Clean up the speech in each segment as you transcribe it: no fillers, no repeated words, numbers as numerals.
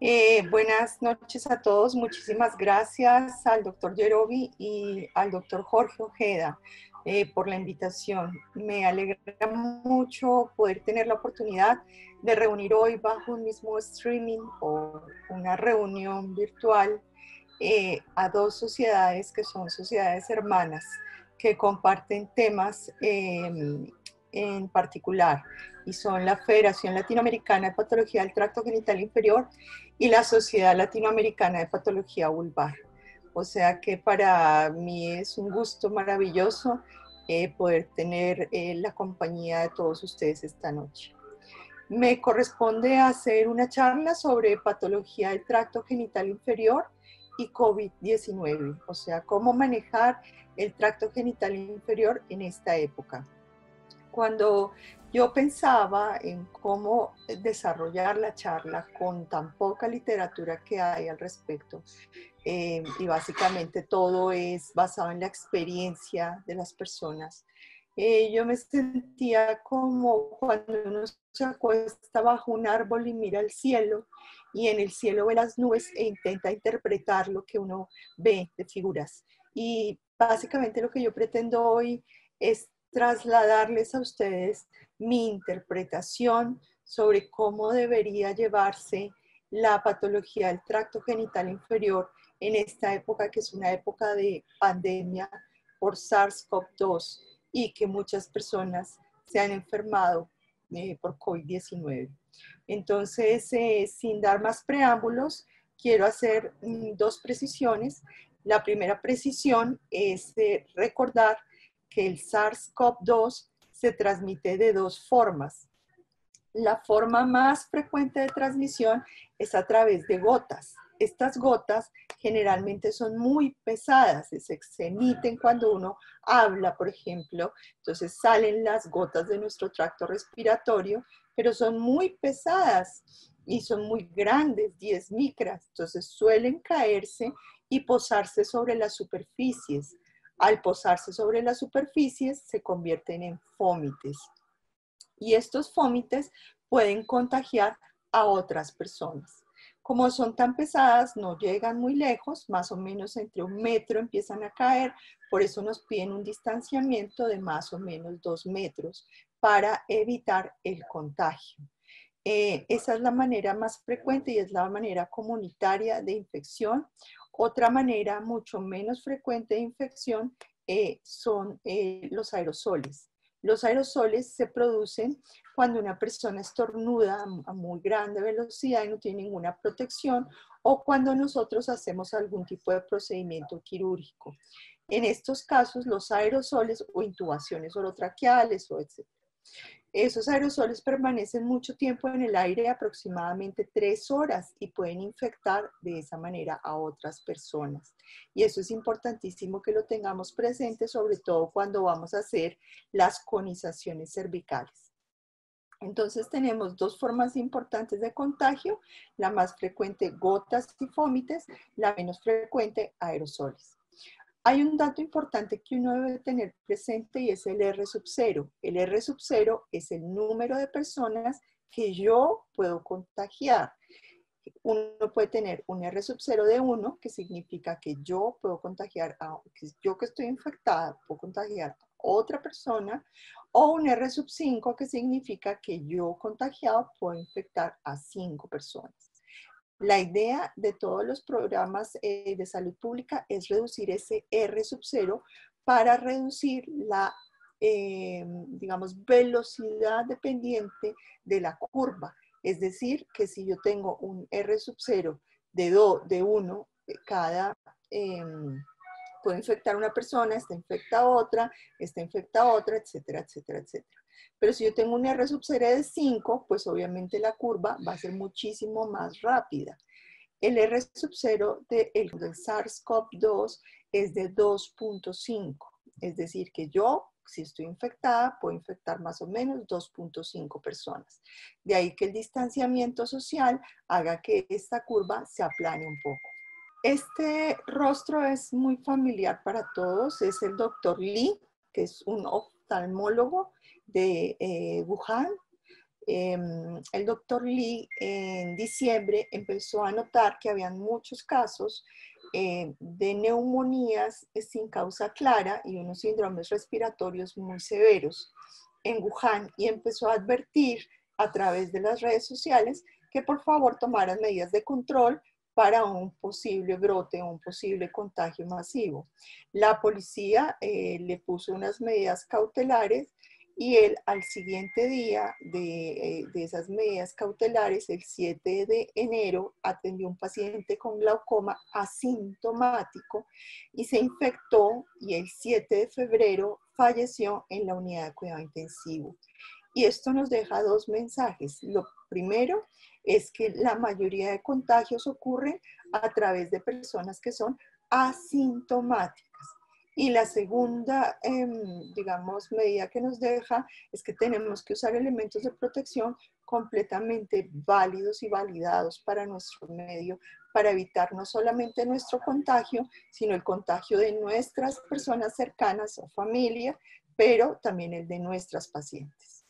Buenas noches a todos. Muchísimas gracias al doctor Yerobi y al doctor Jorge Ojeda por la invitación. Me alegra mucho poder tener la oportunidad de reunir hoy bajo un mismo streaming o una reunión virtual a dos sociedades que son sociedades hermanas que comparten temas en particular y son la Federación Latinoamericana de Patología del Tracto Genital Inferior y la Sociedad Latinoamericana de Patología Vulvar. O sea que para mí es un gusto maravilloso poder tener la compañía de todos ustedes esta noche. Me corresponde hacer una charla sobre patología del tracto genital inferior y COVID-19, o sea, cómo manejar el tracto genital inferior en esta época. Cuando yo pensaba en cómo desarrollar la charla con tan poca literatura que hay al respecto, y básicamente todo es basado en la experiencia de las personas, yo me sentía como cuando uno se acuesta bajo un árbol y mira al cielo y en el cielo ve las nubes e intenta interpretar lo que uno ve de figuras. Y básicamente lo que yo pretendo hoy es trasladarles a ustedes mi interpretación sobre cómo debería llevarse la patología del tracto genital inferior en esta época, que es una época de pandemia por SARS-CoV-2 y que muchas personas se han enfermado por COVID-19. Entonces, sin dar más preámbulos, quiero hacer dos precisiones. La primera precisión es recordar que el SARS-CoV-2 se transmite de dos formas. La forma más frecuente de transmisión es a través de gotas. Estas gotas generalmente son muy pesadas, se emiten cuando uno habla, por ejemplo, entonces salen las gotas de nuestro tracto respiratorio, pero son muy pesadas y son muy grandes, 10 micras, entonces suelen caerse y posarse sobre las superficies. Al posarse sobre las superficies se convierten en fómites. Y estos fómites pueden contagiar a otras personas. Como son tan pesadas, no llegan muy lejos, más o menos entre 1 metro empiezan a caer, por eso nos piden un distanciamiento de más o menos 2 metros para evitar el contagio. Esa es la manera más frecuente y es la manera comunitaria de infección. Otra manera mucho menos frecuente de infección son los aerosoles. Los aerosoles se producen cuando una persona estornuda a muy grande velocidad y no tiene ninguna protección, o cuando nosotros hacemos algún tipo de procedimiento quirúrgico. En estos casos, los aerosoles o intubaciones orotraqueales o etc. Esos aerosoles permanecen mucho tiempo en el aire, aproximadamente 3 horas, y pueden infectar de esa manera a otras personas. Y eso es importantísimo que lo tengamos presente, sobre todo cuando vamos a hacer las conizaciones cervicales. Entonces tenemos dos formas importantes de contagio, la más frecuente gotas y fómites, la menos frecuente aerosoles. Hay un dato importante que uno debe tener presente y es el R sub 0. El R sub 0 es el número de personas que yo puedo contagiar. Uno puede tener un R sub 0 de 1, que significa que yo puedo contagiar, yo que estoy infectada, puedo contagiar a otra persona, o un R sub 5, que significa que yo contagiado puedo infectar a 5 personas. La idea de todos los programas de salud pública es reducir ese R sub 0 para reducir la, digamos, velocidad dependiente de la curva. Es decir, que si yo tengo un R sub 0 de 1, cada puede infectar a una persona, esta infecta a otra, etcétera, etcétera, etcétera. Pero si yo tengo un R sub 0 de 5, pues obviamente la curva va a ser muchísimo más rápida. El R sub 0 del SARS-CoV-2 es de 2.5, es decir, que yo, si estoy infectada, puedo infectar más o menos 2.5 personas. De ahí que el distanciamiento social haga que esta curva se aplane un poco. Este rostro es muy familiar para todos, es el doctor Li, que es un oftalmólogo de Wuhan. el doctor Lee en diciembre empezó a notar que habían muchos casos de neumonías sin causa clara y unos síndromes respiratorios muy severos en Wuhan, y empezó a advertir a través de las redes sociales que por favor tomaran medidas de control para un posible brote, un posible contagio masivo. La policía le puso unas medidas cautelares y él al siguiente día de esas medidas cautelares, el 7 de enero, atendió a un paciente con glaucoma asintomático y se infectó, y el 7 de febrero falleció en la unidad de cuidado intensivo. Y esto nos deja dos mensajes. Lo primero es que la mayoría de contagios ocurren a través de personas que son asintomáticas. Y la segunda, digamos, medida que nos deja es que tenemos que usar elementos de protección completamente válidos y validados para nuestro medio, para evitar no solamente nuestro contagio, sino el contagio de nuestras personas cercanas o familia, pero también el de nuestras pacientes.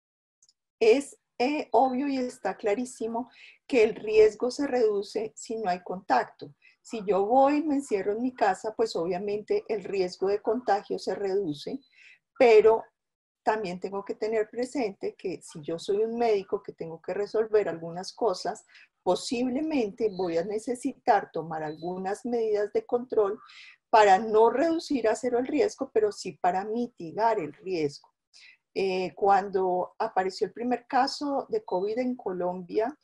Es obvio y está clarísimo que el riesgo se reduce si no hay contacto. Si yo voy y me encierro en mi casa, pues obviamente el riesgo de contagio se reduce, pero también tengo que tener presente que si yo soy un médico que tengo que resolver algunas cosas, posiblemente voy a necesitar tomar algunas medidas de control para no reducir a cero el riesgo, pero sí para mitigar el riesgo. Cuando apareció el primer caso de COVID en Colombia,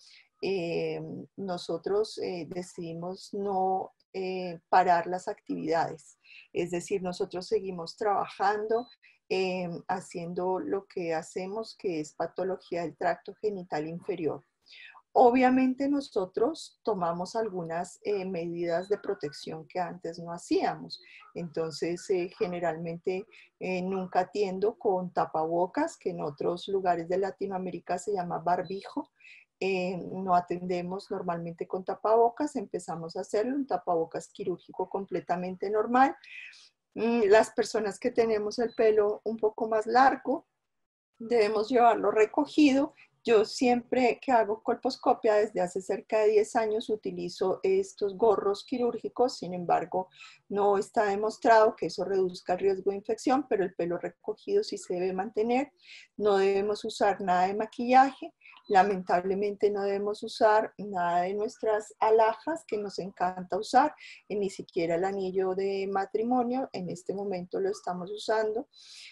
nosotros decidimos no parar las actividades. Es decir, nosotros seguimos trabajando, haciendo lo que hacemos, que es patología del tracto genital inferior. Obviamente nosotros tomamos algunas medidas de protección que antes no hacíamos. Entonces, generalmente nunca atiendo con tapabocas, que en otros lugares de Latinoamérica se llama barbijo. No atendemos normalmente con tapabocas, empezamos a hacerlo, un tapabocas quirúrgico completamente normal. Las personas que tenemos el pelo un poco más largo, debemos llevarlo recogido. Yo siempre que hago colposcopia desde hace cerca de 10 años utilizo estos gorros quirúrgicos, sin embargo no está demostrado que eso reduzca el riesgo de infección, pero el pelo recogido sí se debe mantener. No debemos usar nada de maquillaje, lamentablemente no debemos usar nada de nuestras alhajas que nos encanta usar, ni siquiera el anillo de matrimonio, en este momento lo estamos usando.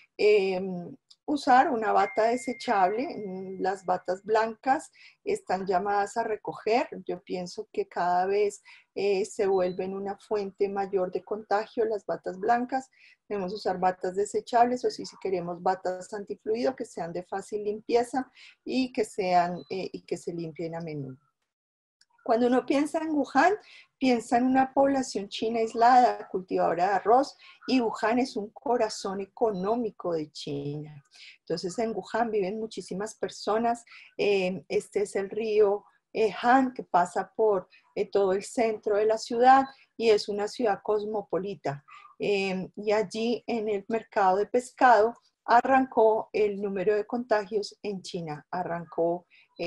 Usar una bata desechable. Las batas blancas están llamadas a recoger. Yo pienso que cada vez se vuelven una fuente mayor de contagio las batas blancas. Debemos usar batas desechables, o si queremos batas antifluido que sean de fácil limpieza y que se limpien a menudo. Cuando uno piensa en Wuhan, piensa en una población china aislada, cultivadora de arroz, y Wuhan es un corazón económico de China. Entonces en Wuhan viven muchísimas personas. Este es el río Han, que pasa por todo el centro de la ciudad y es una ciudad cosmopolita. Y allí en el mercado de pescado arrancó el número de contagios en China. Arrancó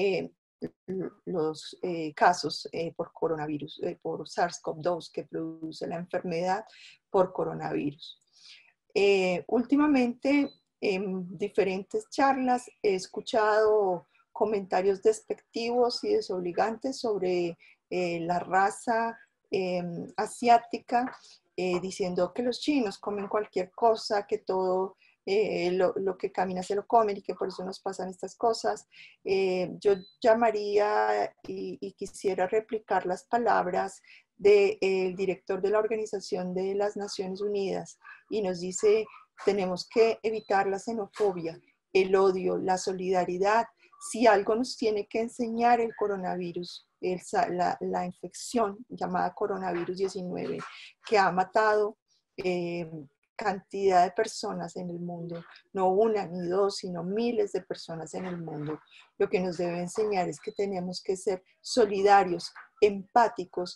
los casos por coronavirus, por SARS-CoV-2 que produce la enfermedad por coronavirus. Últimamente, en diferentes charlas he escuchado comentarios despectivos y desobligantes sobre la raza asiática, diciendo que los chinos comen cualquier cosa, que todo lo que camina se lo comen y que por eso nos pasan estas cosas. Yo llamaría y quisiera replicar las palabras del director de la Organización de las Naciones Unidas, y nos dice: tenemos que evitar la xenofobia, el odio, la solidaridad. Si algo nos tiene que enseñar el coronavirus, la infección llamada coronavirus 19, que ha matado cantidad de personas en el mundo, no una ni dos, sino miles de personas en el mundo. Lo que nos debe enseñar es que tenemos que ser solidarios, empáticos,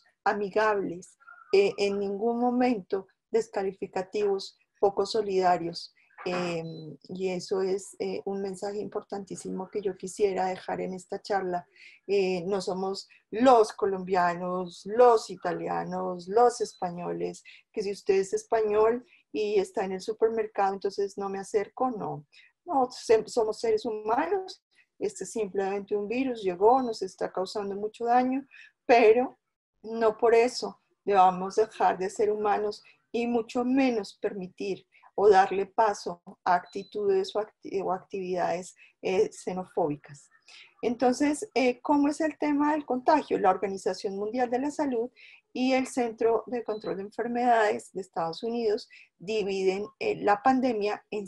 amigables, en ningún momento descalificativos, poco solidarios. Y eso es un mensaje importantísimo que yo quisiera dejar en esta charla. No somos los colombianos, los italianos, los españoles, que si usted es español y está en el supermercado, entonces no me acerco, no. No, somos seres humanos. Este es simplemente un virus, llegó, nos está causando mucho daño, pero no por eso debamos dejar de ser humanos y mucho menos permitir o darle paso a actitudes o actividades xenofóbicas. Entonces, ¿cómo es el tema del contagio? La Organización Mundial de la Salud y el Centro de Control de Enfermedades de Estados Unidos dividen la pandemia en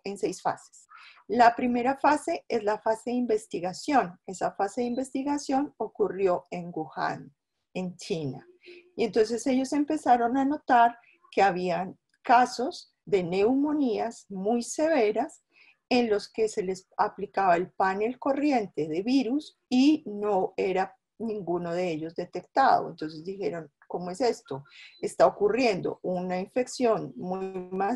6 fases. La primera fase es la fase de investigación. Esa fase de investigación ocurrió en Wuhan, en China. Y entonces ellos empezaron a notar que habían casos de neumonías muy severas en los que se les aplicaba el panel corriente de virus y no era ninguno de ellos detectado. Entonces dijeron, ¿cómo es esto? Está ocurriendo una infección muy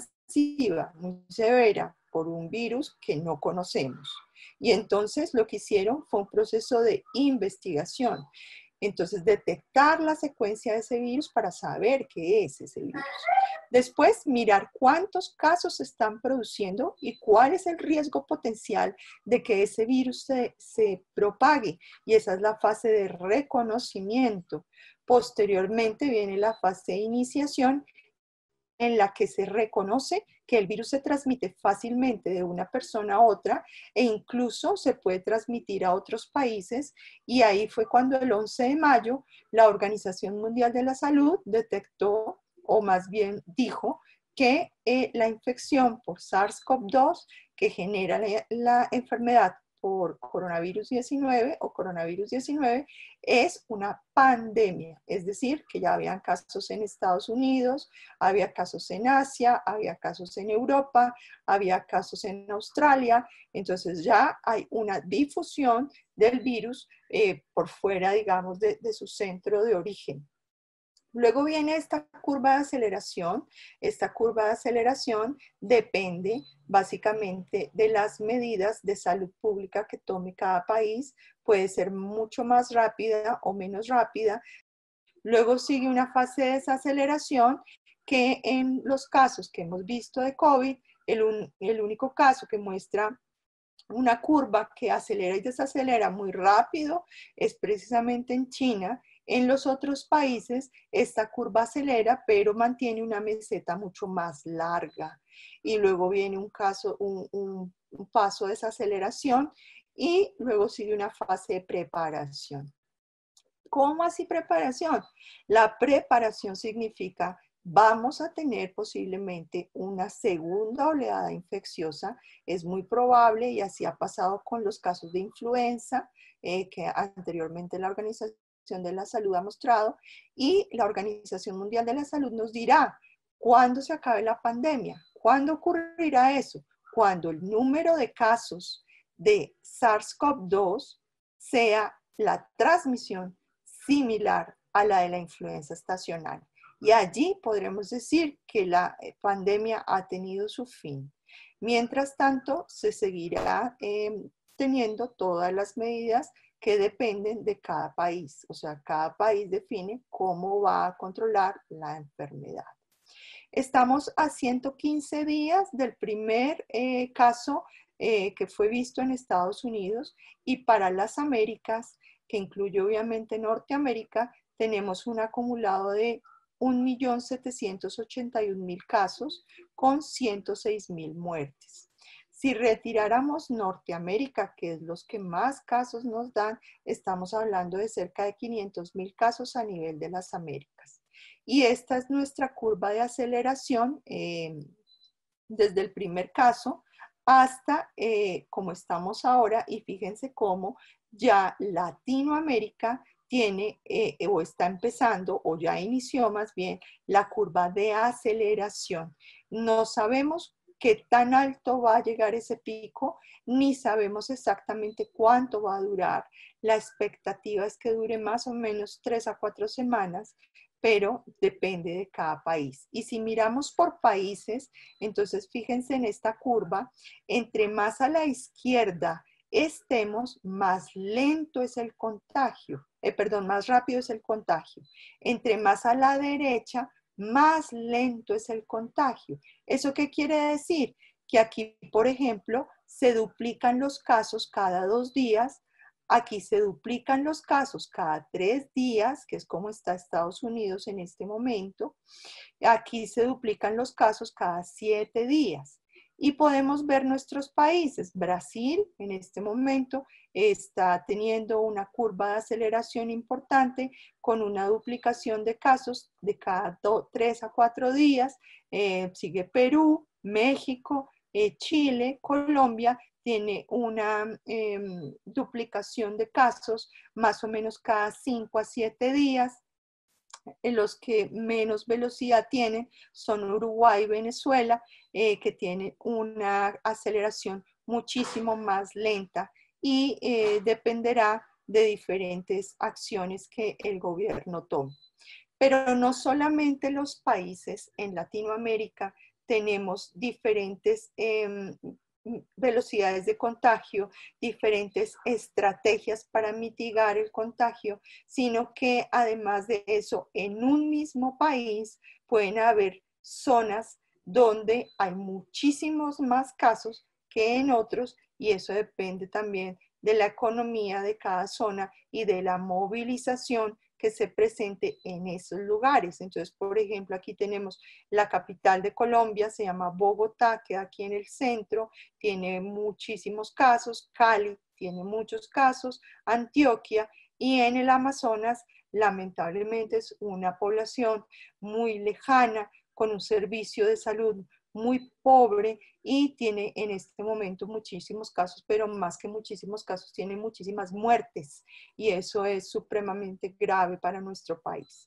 masiva, muy severa por un virus que no conocemos. Y entonces lo que hicieron fue un proceso de investigación. Entonces, detectar la secuencia de ese virus para saber qué es ese virus. Después, mirar cuántos casos se están produciendo y cuál es el riesgo potencial de que ese virus se propague. Y esa es la fase de reconocimiento. Posteriormente viene la fase de iniciación, en la que se reconoce que el virus se transmite fácilmente de una persona a otra e incluso se puede transmitir a otros países. Y ahí fue cuando el 11 de mayo la Organización Mundial de la Salud detectó, o más bien dijo, que la infección por SARS-CoV-2 que genera la enfermedad por coronavirus 19 o coronavirus 19 es una pandemia, es decir, que ya habían casos en Estados Unidos, había casos en Asia, había casos en Europa, había casos en Australia, entonces ya hay una difusión del virus por fuera, digamos, de su centro de origen. Luego viene esta curva de aceleración. Esta curva de aceleración depende básicamente de las medidas de salud pública que tome cada país. Puede ser mucho más rápida o menos rápida. Luego sigue una fase de desaceleración que en los casos que hemos visto de COVID, el único caso que muestra una curva que acelera y desacelera muy rápido es precisamente en China. En los otros países esta curva acelera, pero mantiene una meseta mucho más larga. Y luego viene un paso de desaceleración y luego sigue una fase de preparación. ¿Cómo así preparación? La preparación significa vamos a tener posiblemente una segunda oleada infecciosa. Es muy probable y así ha pasado con los casos de influenza que anteriormente la Organización de la Salud ha mostrado, y la Organización Mundial de la Salud nos dirá cuándo se acabe la pandemia. ¿Cuándo ocurrirá eso? Cuando el número de casos de SARS-CoV-2 sea la transmisión similar a la de la influenza estacional. Y allí podremos decir que la pandemia ha tenido su fin. Mientras tanto, se seguirá teniendo todas las medidas que dependen de cada país. O sea, cada país define cómo va a controlar la enfermedad. Estamos a 115 días del primer caso que fue visto en Estados Unidos, y para las Américas, que incluye obviamente Norteamérica, tenemos un acumulado de 1.781.000 casos con 106.000 muertes. Si retiráramos Norteamérica, que es los que más casos nos dan, estamos hablando de cerca de 500.000 casos a nivel de las Américas. Y esta es nuestra curva de aceleración desde el primer caso hasta como estamos ahora, y fíjense cómo ya Latinoamérica tiene o está empezando o ya inició más bien la curva de aceleración. No sabemos qué tan alto va a llegar ese pico, ni sabemos exactamente cuánto va a durar. La expectativa es que dure más o menos 3 a 4 semanas, pero depende de cada país. Y si miramos por países, entonces fíjense en esta curva, entre más a la izquierda estemos, más lento es el contagio, perdón, más rápido es el contagio. Entre más a la derecha, más lento es el contagio. ¿Eso qué quiere decir? Que aquí, por ejemplo, se duplican los casos cada 2 días, aquí se duplican los casos cada 3 días, que es como está Estados Unidos en este momento, aquí se duplican los casos cada 7 días. Y podemos ver nuestros países. Brasil en este momento está teniendo una curva de aceleración importante con una duplicación de casos de cada 3 a 4 días. Sigue Perú, México, Chile, Colombia tiene una duplicación de casos más o menos cada 5 a 7 días. Los que menos velocidad tienen son Uruguay y Venezuela, que tienen una aceleración muchísimo más lenta y dependerá de diferentes acciones que el gobierno tome. Pero no solamente los países en Latinoamérica tenemos diferentes velocidades de contagio, diferentes estrategias para mitigar el contagio, sino que además de eso, en un mismo país pueden haber zonas donde hay muchísimos más casos que en otros, y eso depende también de la economía de cada zona y de la movilización que se presente en esos lugares. Entonces, por ejemplo, aquí tenemos la capital de Colombia, se llama Bogotá, queda aquí en el centro, tiene muchísimos casos, Cali tiene muchos casos, Antioquia, y en el Amazonas, lamentablemente, es una población muy lejana, con un servicio de salud muy pobre y tiene en este momento muchísimos casos, pero más que muchísimos casos, tiene muchísimas muertes y eso es supremamente grave para nuestro país.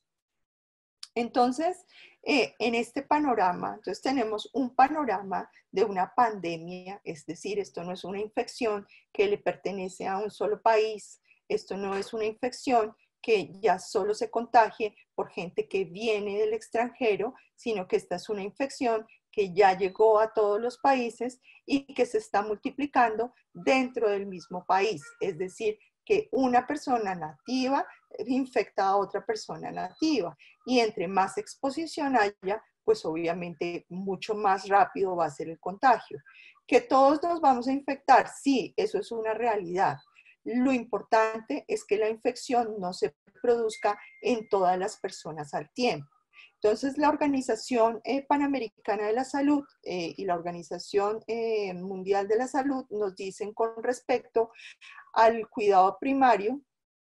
Entonces, en este panorama, entonces tenemos un panorama de una pandemia, es decir, esto no es una infección que le pertenece a un solo país, esto no es una infección que ya solo se contagie por gente que viene del extranjero, sino que esta es una infección que ya llegó a todos los países y que se está multiplicando dentro del mismo país, es decir, que una persona nativa infecta a otra persona nativa y entre más exposición haya, pues obviamente mucho más rápido va a ser el contagio. Que todos nos vamos a infectar, sí, eso es una realidad. Lo importante es que la infección no se produzca en todas las personas al tiempo. Entonces, la Organización Panamericana de la Salud y la Organización Mundial de la Salud nos dicen con respecto al cuidado primario,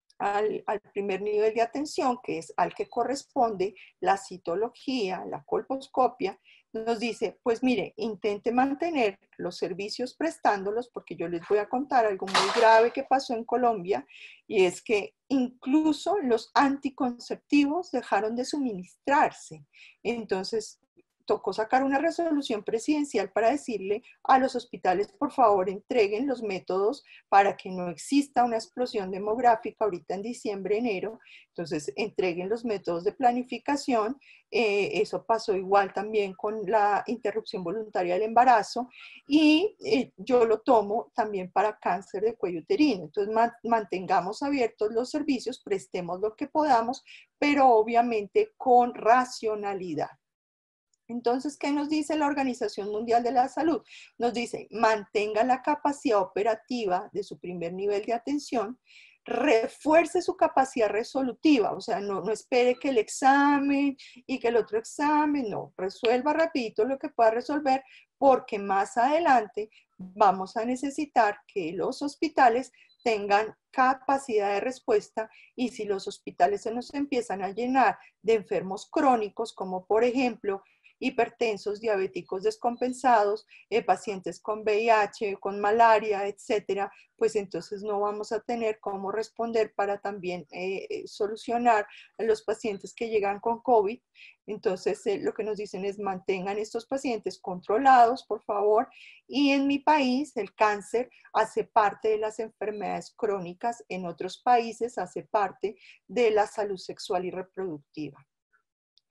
al primer nivel de atención, que es al que corresponde la citología, la colposcopia, nos dice, pues mire, intente mantener los servicios prestándolos, porque yo les voy a contar algo muy grave que pasó en Colombia, y es que incluso los anticonceptivos dejaron de suministrarse. Entonces, tocó sacar una resolución presidencial para decirle a los hospitales, por favor, entreguen los métodos para que no exista una explosión demográfica ahorita en diciembre, enero. Entonces, entreguen los métodos de planificación. Eso pasó igual también con la interrupción voluntaria del embarazo y yo lo tomo también para cáncer de cuello uterino. Entonces, mantengamos abiertos los servicios, prestemos lo que podamos, pero obviamente con racionalidad. Entonces, ¿qué nos dice la Organización Mundial de la Salud? Nos dice, mantenga la capacidad operativa de su primer nivel de atención, refuerce su capacidad resolutiva, o sea, no espere que el examen y que el otro examen, no, resuelva rapidito lo que pueda resolver, porque más adelante vamos a necesitar que los hospitales tengan capacidad de respuesta y si los hospitales se nos empiezan a llenar de enfermos crónicos, como por ejemplo hipertensos, diabéticos descompensados, pacientes con VIH, con malaria, etcétera, pues entonces no vamos a tener cómo responder para también solucionar a los pacientes que llegan con COVID. Entonces, lo que nos dicen es mantengan estos pacientes controlados, por favor. Y en mi país, el cáncer hace parte de las enfermedades crónicas, en otros países hace parte de la salud sexual y reproductiva.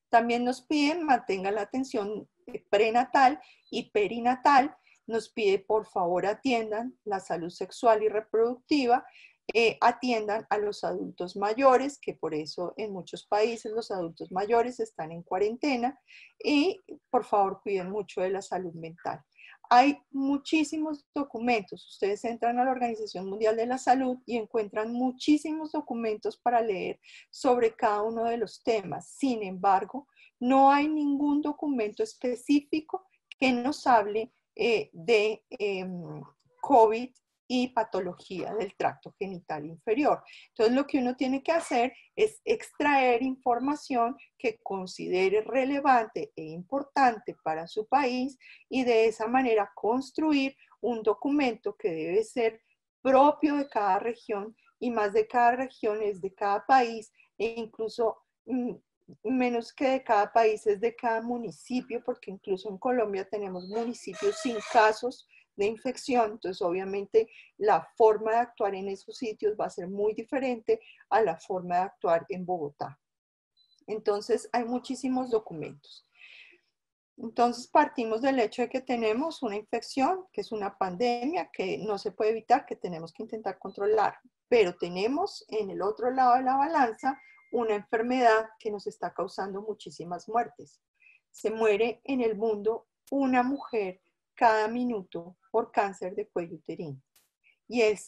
También nos piden mantengan la atención prenatal y perinatal. Nos pide por favor atiendan la salud sexual y reproductiva, atiendan a los adultos mayores, que por eso en muchos países los adultos mayores están en cuarentena, y por favor cuiden mucho de la salud mental. Hay muchísimos documentos. Ustedes entran a la Organización Mundial de la Salud y encuentran muchísimos documentos para leer sobre cada uno de los temas. Sin embargo, no hay ningún documento específico que nos hable de COVID y patología del tracto genital inferior. Entonces, lo que uno tiene que hacer es extraer información que considere relevante e importante para su país y de esa manera construir un documento que debe ser propio de cada región y más de cada región es de cada país e incluso menos que de cada país es de cada municipio, porque incluso en Colombia tenemos municipios sin casos de infección, entonces obviamente la forma de actuar en esos sitios va a ser muy diferente a la forma de actuar en Bogotá. Entonces hay muchísimos documentos. Entonces partimos del hecho de que tenemos una infección, que es una pandemia, que no se puede evitar, que tenemos que intentar controlar, pero tenemos en el otro lado de la balanza una enfermedad que nos está causando muchísimas muertes. Se muere en el mundo una mujer cada minuto por cáncer de cuello uterino. Y el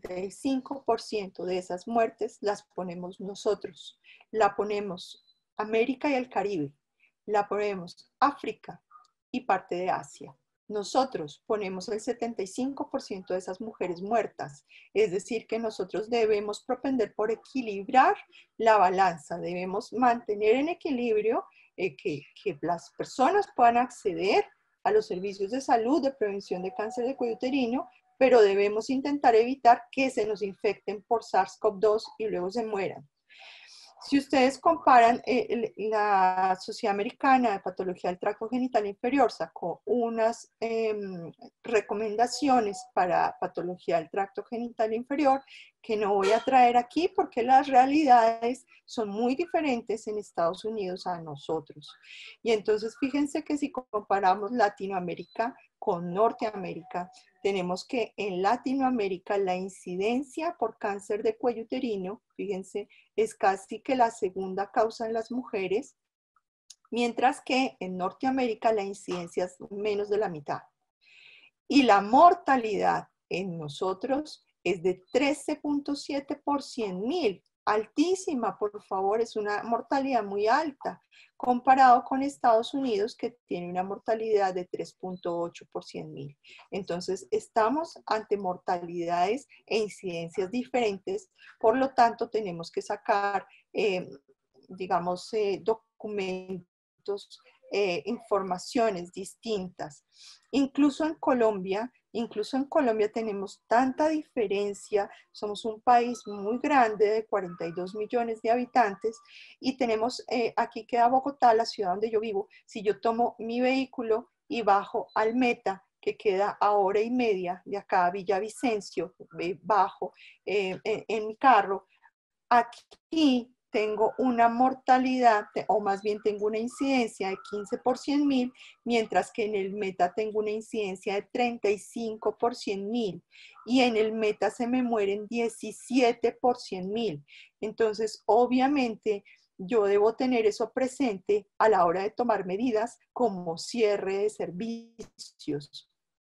75% de esas muertes las ponemos nosotros. La ponemos América y el Caribe. La ponemos África y parte de Asia. Nosotros ponemos el 75% de esas mujeres muertas. Es decir, que nosotros debemos propender por equilibrar la balanza. Debemos mantener en equilibrio que las personas puedan acceder a los servicios de salud de prevención de cáncer de cuello uterino, pero debemos intentar evitar que se nos infecten por SARS-CoV-2 y luego se mueran. Si ustedes comparan, la Sociedad Americana de Patología del Tracto Genital Inferior sacó unas recomendaciones para patología del tracto genital inferior que no voy a traer aquí porque las realidades son muy diferentes en Estados Unidos a nosotros. Y entonces fíjense que si comparamos Latinoamérica con Norteamérica, tenemos que en Latinoamérica la incidencia por cáncer de cuello uterino, fíjense, es casi que la segunda causa en las mujeres, mientras que en Norteamérica la incidencia es menos de la mitad. Y la mortalidad en nosotros es de 13.7 por 100.000. Altísima, por favor, es una mortalidad muy alta, comparado con Estados Unidos, que tiene una mortalidad de 3.8 por 100.000. Entonces, estamos ante mortalidades e incidencias diferentes, por lo tanto, tenemos que sacar, digamos, documentos, informaciones distintas. Incluso en Colombia tenemos tanta diferencia, somos un país muy grande de 42 millones de habitantes y tenemos, aquí queda Bogotá, la ciudad donde yo vivo. Si yo tomo mi vehículo y bajo al Meta, que queda a hora y media de acá a Villavicencio, bajo en mi carro, aquí tengo una mortalidad, o más bien tengo una incidencia de 15 por 100.000, mientras que en el Meta tengo una incidencia de 35 por 100.000. Y en el Meta se me mueren 17 por 100.000. Entonces, obviamente, yo debo tener eso presente a la hora de tomar medidas como cierre de servicios.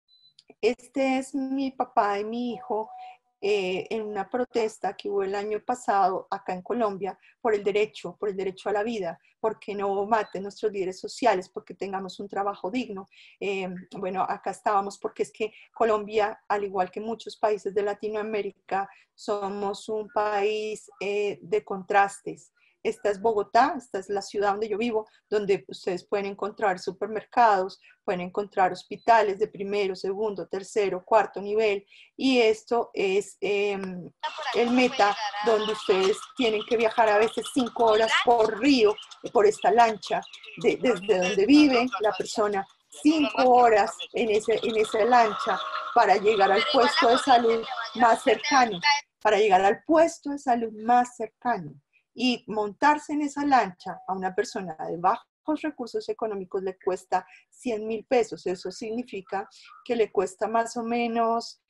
Este es mi papá y mi hijo. En una protesta que hubo el año pasado acá en Colombia por el derecho a la vida, porque no maten nuestros líderes sociales, porque tengamos un trabajo digno. Bueno, acá estábamos porque es que Colombia, al igual que muchos países de Latinoamérica, somos un país de contrastes. Esta es Bogotá, esta es la ciudad donde yo vivo, donde ustedes pueden encontrar supermercados, pueden encontrar hospitales de primero, segundo, tercero, cuarto nivel, y esto es el Meta, donde ustedes tienen que viajar a veces 5 horas por río, por esta lancha, desde donde vive la persona, 5 horas en esa lancha para llegar al puesto de salud más cercano, y montarse en esa lancha a una persona de bajos recursos económicos le cuesta 100.000 pesos. Eso significa que le cuesta más o menos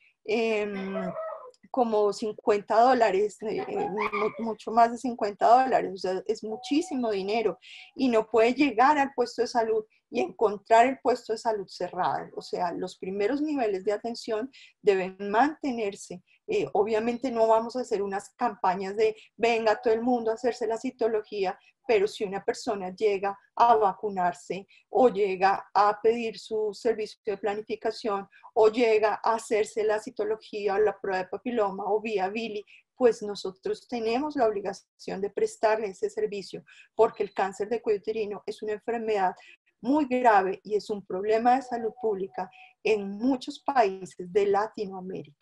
como $50, mucho más de $50, o sea, es muchísimo dinero y no puede llegar al puesto de salud y encontrar el puesto de salud cerrado. O sea, los primeros niveles de atención deben mantenerse. Obviamente no vamos a hacer unas campañas de venga todo el mundo a hacerse la citología, pero si una persona llega a vacunarse o llega a pedir su servicio de planificación o llega a hacerse la citología o la prueba de papiloma o vía Billy, pues nosotros tenemos la obligación de prestarle ese servicio, porque el cáncer de cuello uterino es una enfermedad muy grave y es un problema de salud pública en muchos países de Latinoamérica.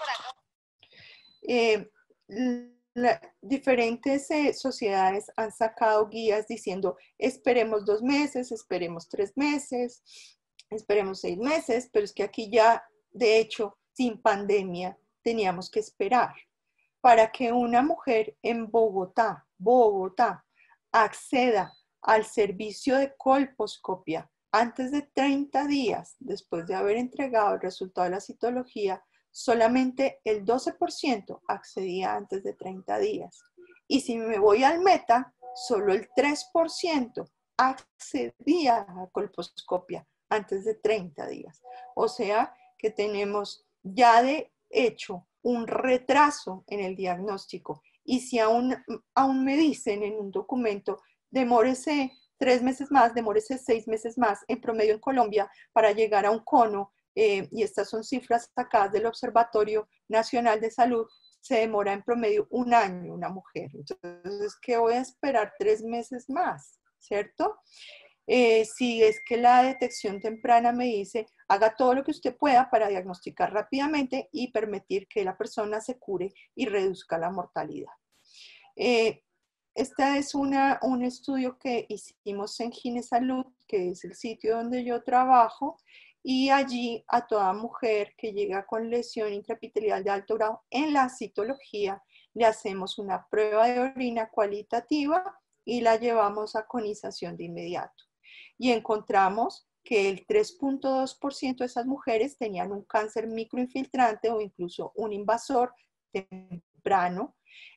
Diferentes sociedades han sacado guías diciendo esperemos 2 meses, esperemos 3 meses, esperemos 6 meses, pero es que aquí ya, de hecho, sin pandemia, teníamos que esperar. Para que una mujer en Bogotá, acceda al servicio de colposcopia antes de 30 días después de haber entregado el resultado de la citología, solamente el 12% accedía antes de 30 días. Y si me voy al meta, solo el 3% accedía a colposcopia antes de 30 días. O sea que tenemos ya de hecho un retraso en el diagnóstico. Y si aún me dicen en un documento, demórese 3 meses más, demórese 6 meses más en promedio en Colombia para llegar a un cono, y estas son cifras sacadas del Observatorio Nacional de Salud, se demora en promedio 1 año una mujer. Entonces, ¿qué voy a esperar 3 meses más? ¿Cierto? Si es que la detección temprana me dice, haga todo lo que usted pueda para diagnosticar rápidamente y permitir que la persona se cure y reduzca la mortalidad. Este es un estudio que hicimos en Ginesalud, que es el sitio donde yo trabajo, y allí a toda mujer que llega con lesión intraepitelial de alto grado en la citología le hacemos una prueba de orina cualitativa y la llevamos a conización de inmediato. Y encontramos que el 3.2% de esas mujeres tenían un cáncer microinfiltrante o incluso un invasor temprano,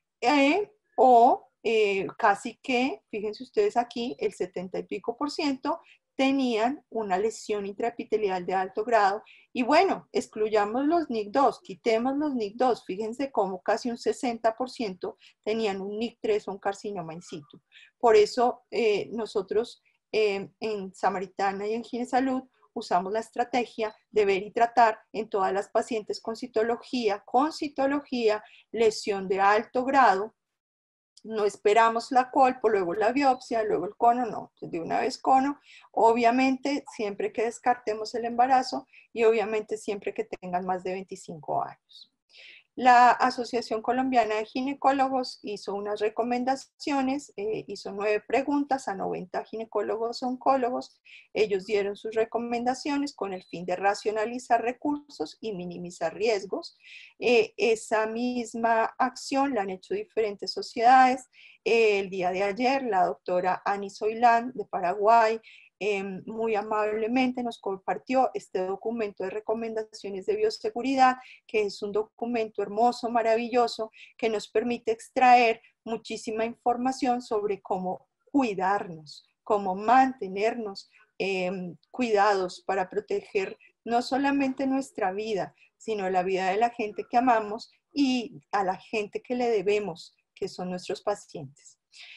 casi que, fíjense ustedes aquí, el 70 y pico % tenían una lesión intraepitelial de alto grado. Y bueno, excluyamos los NIC2, quitemos los NIC2, fíjense cómo casi un 60% tenían un NIC3 o un carcinoma in situ. Por eso nosotros en Samaritana y en Ginesalud usamos la estrategia de ver y tratar en todas las pacientes con citología, lesión de alto grado. No esperamos la colpo, luego la biopsia, luego el cono, no, de una vez cono, obviamente siempre que descartemos el embarazo y obviamente siempre que tengan más de 25 años. La Asociación Colombiana de Ginecólogos hizo unas recomendaciones, hizo 9 preguntas a 90 ginecólogos oncólogos. Ellos dieron sus recomendaciones con el fin de racionalizar recursos y minimizar riesgos. Esa misma acción la han hecho diferentes sociedades. El día de ayer, la doctora Ani Soilán de Paraguay, muy amablemente nos compartió este documento de recomendaciones de bioseguridad, que es un documento hermoso, maravilloso, que nos permite extraer muchísima información sobre cómo cuidarnos, cómo mantenernos cuidados para proteger no solamente nuestra vida, sino la vida de la gente que amamos y a la gente que le debemos, que son nuestros pacientes.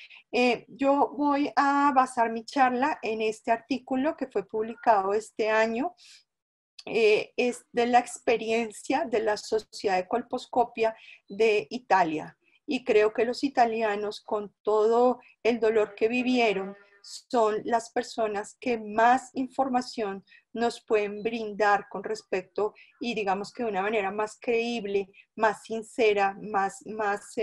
Yo voy a basar mi charla en este artículo que fue publicado este año. Es de la experiencia de la Sociedad de Colposcopia de Italia. Y creo que los italianos, con todo el dolor que vivieron, son las personas que más información nos pueden brindar con respecto, y digamos que de una manera más creíble, más sincera, más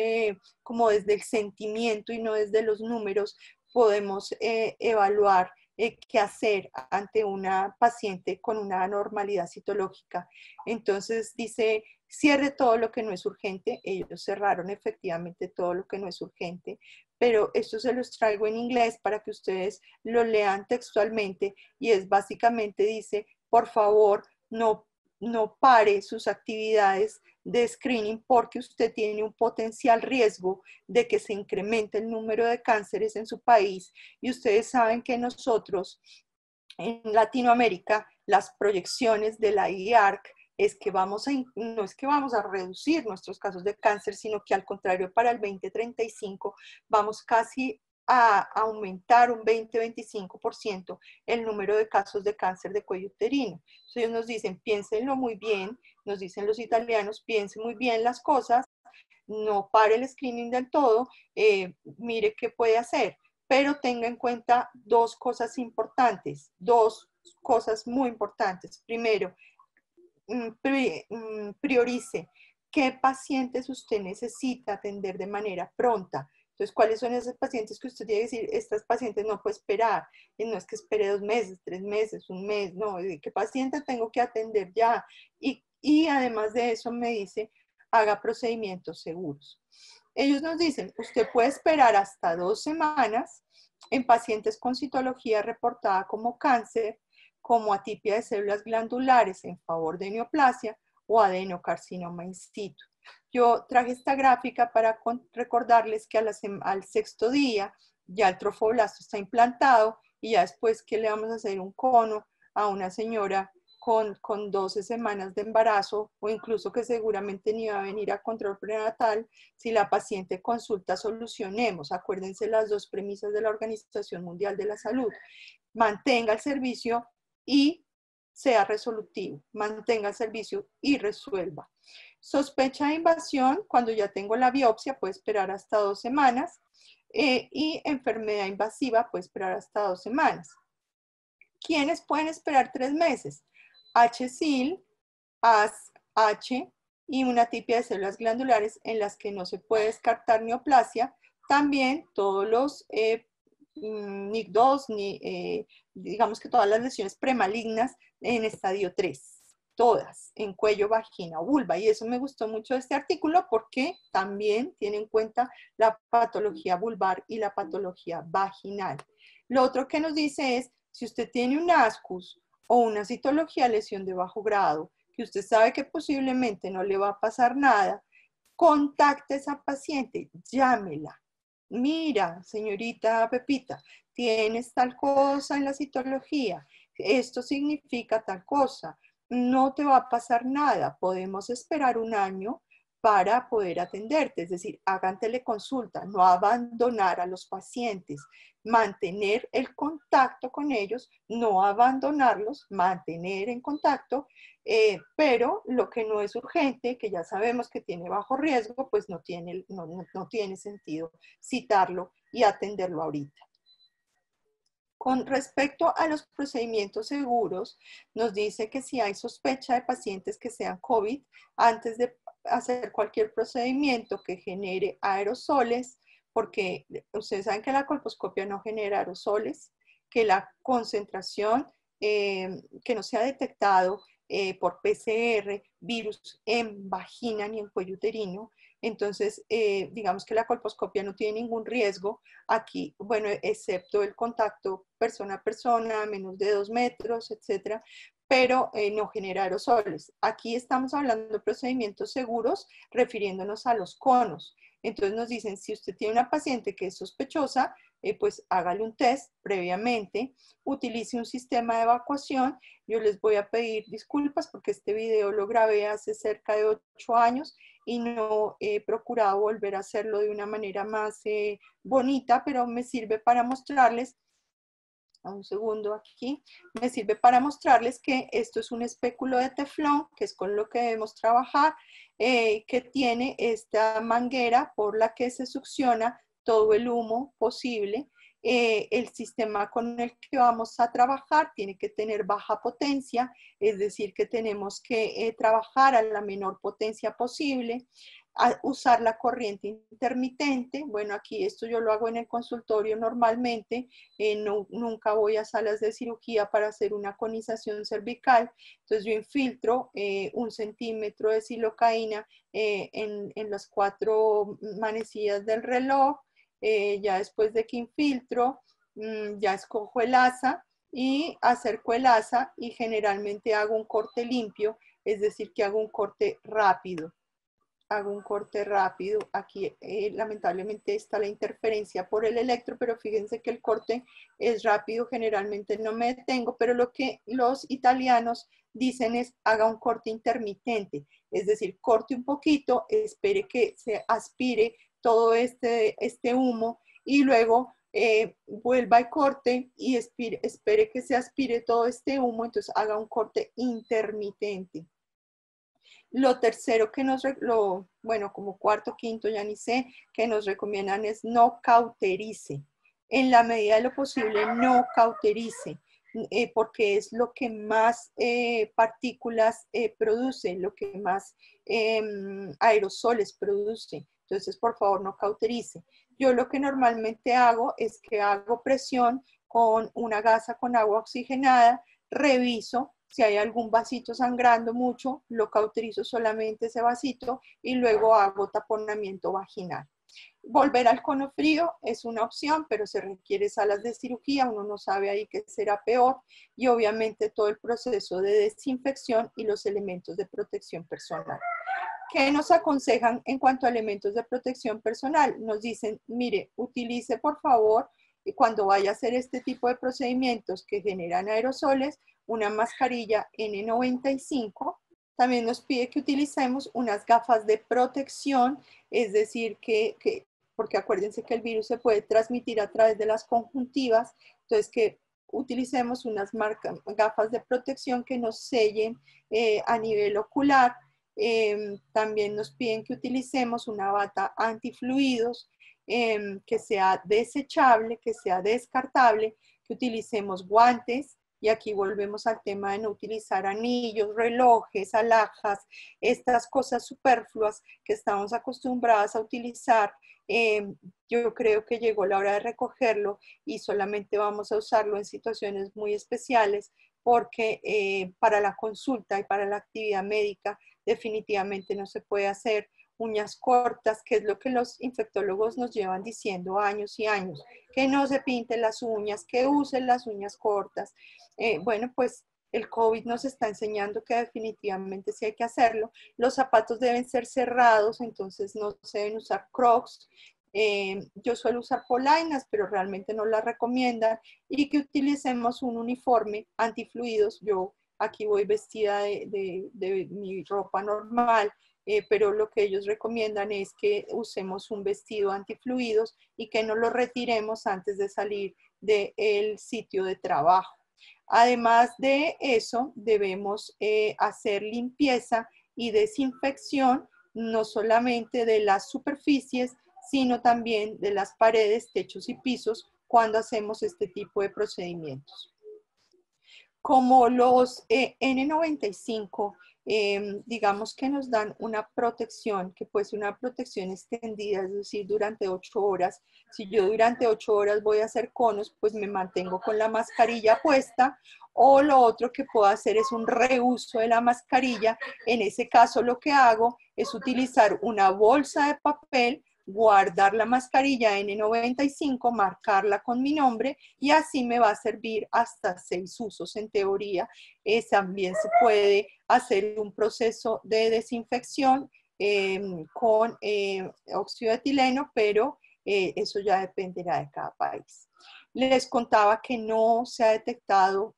como desde el sentimiento y no desde los números, podemos evaluar qué hacer ante una paciente con una anormalidad citológica. Entonces dice, cierre todo lo que no es urgente. Ellos cerraron efectivamente todo lo que no es urgente, pero esto se los traigo en inglés para que ustedes lo lean textualmente, y es básicamente dice, por favor, no pare sus actividades de screening porque usted tiene un potencial riesgo de que se incremente el número de cánceres en su país. Y ustedes saben que nosotros en Latinoamérica, las proyecciones de la IARC es que no es que vamos a reducir nuestros casos de cáncer, sino que al contrario, para el 2035 vamos casi a aumentar un 20-25% el número de casos de cáncer de cuello uterino. Entonces ellos nos dicen, piénsenlo muy bien, nos dicen los italianos, piensen muy bien las cosas, no pare el screening del todo, mire qué puede hacer, pero tenga en cuenta dos cosas importantes, dos cosas muy importantes. Primero, priorice qué pacientes usted necesita atender de manera pronta. Entonces, ¿cuáles son esos pacientes que usted tiene que decir, estas pacientes no puede esperar? Y no es que espere 2 meses, 3 meses, un mes, no, ¿qué paciente tengo que atender ya? Y además de eso me dice, haga procedimientos seguros. Ellos nos dicen, usted puede esperar hasta 2 semanas en pacientes con citología reportada como cáncer, como atipia de células glandulares en favor de neoplasia o adenocarcinoma in situ. Yo traje esta gráfica para recordarles que al 6º día ya el trofoblasto está implantado, y ya después que le vamos a hacer un cono a una señora con 12 semanas de embarazo, o incluso que seguramente ni va a venir a control prenatal, si la paciente consulta, solucionemos. Acuérdense las 2 premisas de la Organización Mundial de la Salud. Mantenga el servicio y sea resolutivo. Mantenga el servicio y resuelva. Sospecha de invasión, cuando ya tengo la biopsia, puede esperar hasta 2 semanas. Y enfermedad invasiva puede esperar hasta 2 semanas. ¿Quiénes pueden esperar 3 meses? HSIL, ASH y una atipia de células glandulares en las que no se puede descartar neoplasia. También todos los NIC2, digamos que todas las lesiones premalignas en estadio 3, todas, en cuello, vagina o vulva. Y eso me gustó mucho de este artículo porque también tiene en cuenta la patología vulvar y la patología vaginal. Lo otro que nos dice es, si usted tiene un ascus o una citología lesión de bajo grado, que usted sabe que posiblemente no le va a pasar nada, contacte a esa paciente, llámela. Mira, señorita Pepita, tienes tal cosa en la citología, esto significa tal cosa, no te va a pasar nada, podemos esperar un año para poder atenderte, es decir, hagan teleconsulta, no abandonar a los pacientes, mantener el contacto con ellos, no abandonarlos, mantener en contacto, pero lo que no es urgente, que ya sabemos que tiene bajo riesgo, pues no tiene sentido citarlo y atenderlo ahorita. Con respecto a los procedimientos seguros, nos dice que si hay sospecha de pacientes que sean COVID, antes de hacer cualquier procedimiento que genere aerosoles, porque ustedes saben que la colposcopia no genera aerosoles, que la concentración, que no se ha detectado por PCR virus en vagina ni en cuello uterino. Entonces, digamos que la colposcopia no tiene ningún riesgo aquí, bueno, excepto el contacto persona a persona, menos de 2 metros, etcétera, pero no genera aerosoles. Aquí estamos hablando de procedimientos seguros refiriéndonos a los conos. Entonces nos dicen, si usted tiene una paciente que es sospechosa, pues hágale un test previamente, utilice un sistema de evacuación. Yo les voy a pedir disculpas porque este video lo grabé hace cerca de 8 años y no he procurado volver a hacerlo de una manera más bonita, pero me sirve para mostrarles, un segundo aquí, me sirve para mostrarles que esto es un espéculo de teflón, que es con lo que debemos trabajar, que tiene esta manguera por la que se succiona todo el humo posible. El sistema con el que vamos a trabajar tiene que tener baja potencia, es decir, que tenemos que trabajar a la menor potencia posible. usar la corriente intermitente. Bueno, aquí esto yo lo hago en el consultorio normalmente, nunca voy a salas de cirugía para hacer una conización cervical. Entonces yo infiltro 1 centímetro de silocaína en las 4 manecillas del reloj. Ya después de que infiltro, ya escojo el asa y acerco el asa y generalmente hago un corte limpio, es decir, que hago un corte rápido. Aquí lamentablemente está la interferencia por el electro, pero fíjense que el corte es rápido, generalmente no me detengo, pero lo que los italianos dicen es haga un corte intermitente, es decir, corte un poquito, espere que se aspire todo este humo y luego vuelva y corte y espere que se aspire todo este humo, entonces haga un corte intermitente. Lo tercero que bueno, como cuarto, quinto, ya ni sé, que nos recomiendan es no cauterice. En la medida de lo posible, no cauterice, porque es lo que más partículas produce, lo que más aerosoles produce. Entonces, por favor, no cauterice. Yo lo que normalmente hago es que hago presión con una gasa con agua oxigenada, reviso si hay algún vasito sangrando mucho, lo cauterizo solamente ese vasito y luego hago taponamiento vaginal. Volver al cono frío es una opción, pero se requiere salas de cirugía, uno no sabe ahí qué será peor, y obviamente todo el proceso de desinfección y los elementos de protección personal. ¿Qué nos aconsejan en cuanto a elementos de protección personal? Nos dicen, mire, utilice por favor, cuando vaya a hacer este tipo de procedimientos que generan aerosoles, una mascarilla N95. También nos pide que utilicemos unas gafas de protección, es decir, porque acuérdense que el virus se puede transmitir a través de las conjuntivas, entonces que utilicemos unas gafas de protección que nos sellen a nivel ocular. También nos piden que utilicemos una bata antifluidos, que sea desechable, que sea descartable, que utilicemos guantes. Y aquí volvemos al tema de no utilizar anillos, relojes, alhajas, estas cosas superfluas que estamos acostumbradas a utilizar. Yo creo que llegó la hora de recogerlo y solamente vamos a usarlo en situaciones muy especiales porque para la consulta y para la actividad médica definitivamente no se puede hacer uñas cortas, que es lo que los infectólogos nos llevan diciendo años y años, que no se pinten las uñas, que usen las uñas cortas. Bueno, pues el COVID nos está enseñando que definitivamente sí hay que hacerlo. Los zapatos deben ser cerrados, entonces no se deben usar Crocs. Yo suelo usar polainas, pero realmente no las recomiendan, y que utilicemos un uniforme antifluidos. Yo aquí voy vestida de mi ropa normal, pero lo que ellos recomiendan es que usemos un vestido antifluidos y que no lo retiremos antes de salir del sitio de trabajo. Además de eso, debemos hacer limpieza y desinfección, no solamente de las superficies, sino también de las paredes, techos y pisos cuando hacemos este tipo de procedimientos. Como los N95, digamos que nos dan una protección, que puede ser una protección extendida, es decir, durante 8 horas. Si yo durante 8 horas voy a hacer conos, pues me mantengo con la mascarilla puesta, o lo otro que puedo hacer es un reuso de la mascarilla. En ese caso lo que hago es utilizar una bolsa de papel, guardar la mascarilla N95, marcarla con mi nombre y así me va a servir hasta 6 usos en teoría. También se puede hacer un proceso de desinfección con óxido de etileno, pero eso ya dependerá de cada país. Les contaba que no se ha detectado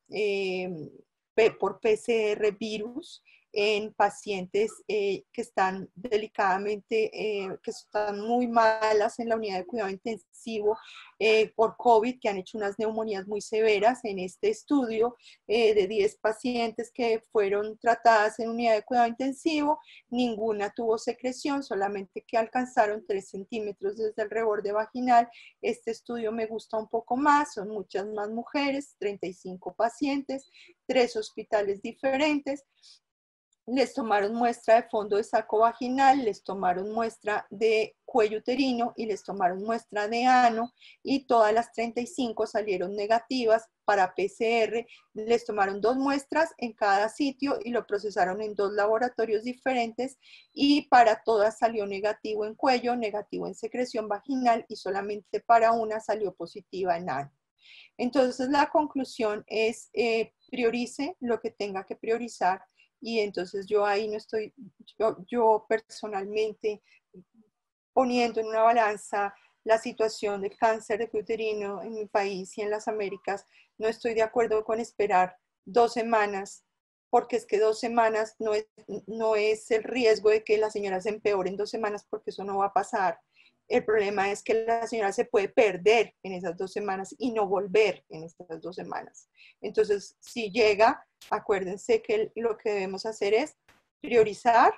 por PCR virus en pacientes que están delicadamente, que están muy malas en la unidad de cuidado intensivo por COVID, que han hecho unas neumonías muy severas. En este estudio de 10 pacientes que fueron tratadas en unidad de cuidado intensivo, ninguna tuvo secreción, solamente que alcanzaron 3 centímetros desde el reborde vaginal. Este estudio me gusta un poco más, son muchas más mujeres, 35 pacientes, 3 hospitales diferentes. les tomaron muestra de fondo de saco vaginal, les tomaron muestra de cuello uterino y les tomaron muestra de ano, y todas las 35 salieron negativas para PCR. Les tomaron 2 muestras en cada sitio y lo procesaron en 2 laboratorios diferentes, y para todas salió negativo en cuello, negativo en secreción vaginal, y solamente para una salió positiva en ano. Entonces la conclusión es priorice lo que tenga que priorizar, y entonces yo ahí no estoy, yo personalmente poniendo en una balanza la situación del cáncer de cuello uterino en mi país y en las Américas, no estoy de acuerdo con esperar 2 semanas, porque es que 2 semanas no es el riesgo de que la señora se empeore en 2 semanas, porque eso no va a pasar. El problema es que la señora se puede perder en esas 2 semanas y no volver en esas 2 semanas. Entonces, si llega, acuérdense que lo que debemos hacer es priorizar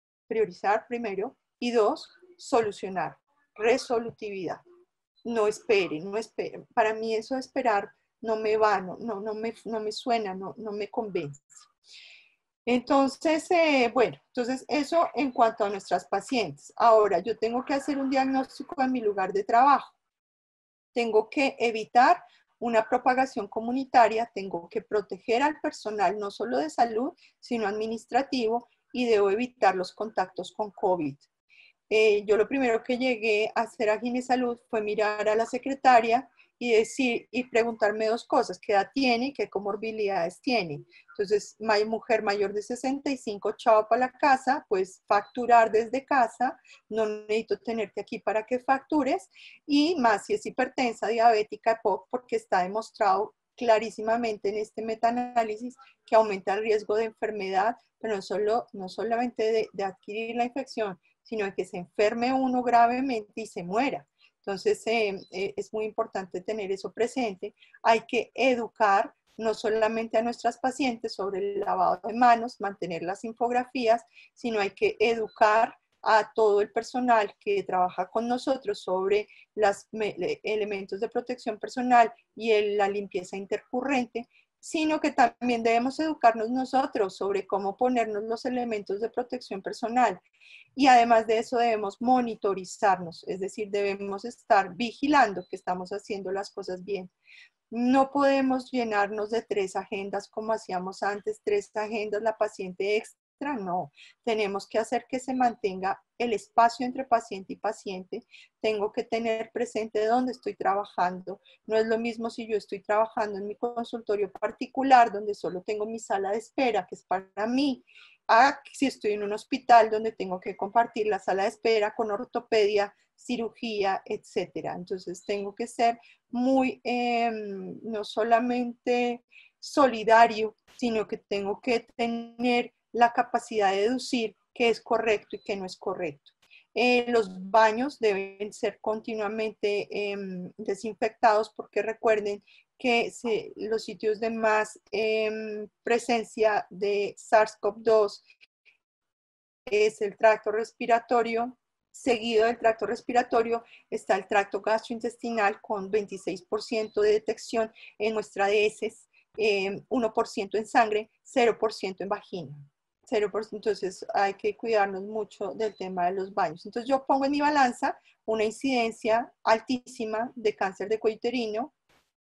primero, y 2, solucionar, resolutividad. No esperen, no esperen. Para mí eso de esperar no me va, no me suena, no me convence. Entonces, bueno, entonces eso en cuanto a nuestras pacientes. Ahora, yo tengo que hacer un diagnóstico en mi lugar de trabajo. Tengo que evitar una propagación comunitaria, tengo que proteger al personal no solo de salud, sino administrativo, y debo evitar los contactos con COVID. Yo lo primero que llegué a hacer a Ginesalud fue mirar a la secretaria y decir y preguntarme 2 cosas: qué edad tiene y qué comorbilidades tiene. Entonces, mujer mayor de 65, chao para la casa, pues facturar desde casa, no necesito tenerte aquí para que factures, y más si es hipertensa, diabética, EPOC, porque está demostrado clarísimamente en este metaanálisis que aumenta el riesgo de enfermedad, pero no solamente de adquirir la infección, sino de que se enferme uno gravemente y se muera. Entonces, es muy importante tener eso presente. Hay que educar no solamente a nuestras pacientes sobre el lavado de manos, mantener las infografías, sino hay que educar a todo el personal que trabaja con nosotros sobre los elementos de protección personal y la limpieza intercurrente, sino que también debemos educarnos nosotros sobre cómo ponernos los elementos de protección personal. Y además de eso debemos monitorizarnos, es decir, debemos estar vigilando que estamos haciendo las cosas bien. No podemos llenarnos de 3 agendas como hacíamos antes, 3 agendas, la paciente extra, no. Tenemos que hacer que se mantenga el espacio entre paciente y paciente. Tengo que tener presente dónde estoy trabajando. No es lo mismo si yo estoy trabajando en mi consultorio particular, donde solo tengo mi sala de espera, que es para mí, si estoy en un hospital donde tengo que compartir la sala de espera con ortopedia, cirugía, etcétera. Entonces tengo que ser muy, no solamente solidario, sino que tengo que tener la capacidad de deducir qué es correcto y qué no es correcto. Los baños deben ser continuamente desinfectados, porque recuerden que los sitios de más presencia de SARS-CoV-2 es el tracto respiratorio. Seguido del tracto respiratorio está el tracto gastrointestinal, con 26% de detección en muestra de heces, 1% en sangre, 0% en vagina. 0%, entonces hay que cuidarnos mucho del tema de los baños. Entonces yo pongo en mi balanza una incidencia altísima de cáncer de cuello uterino,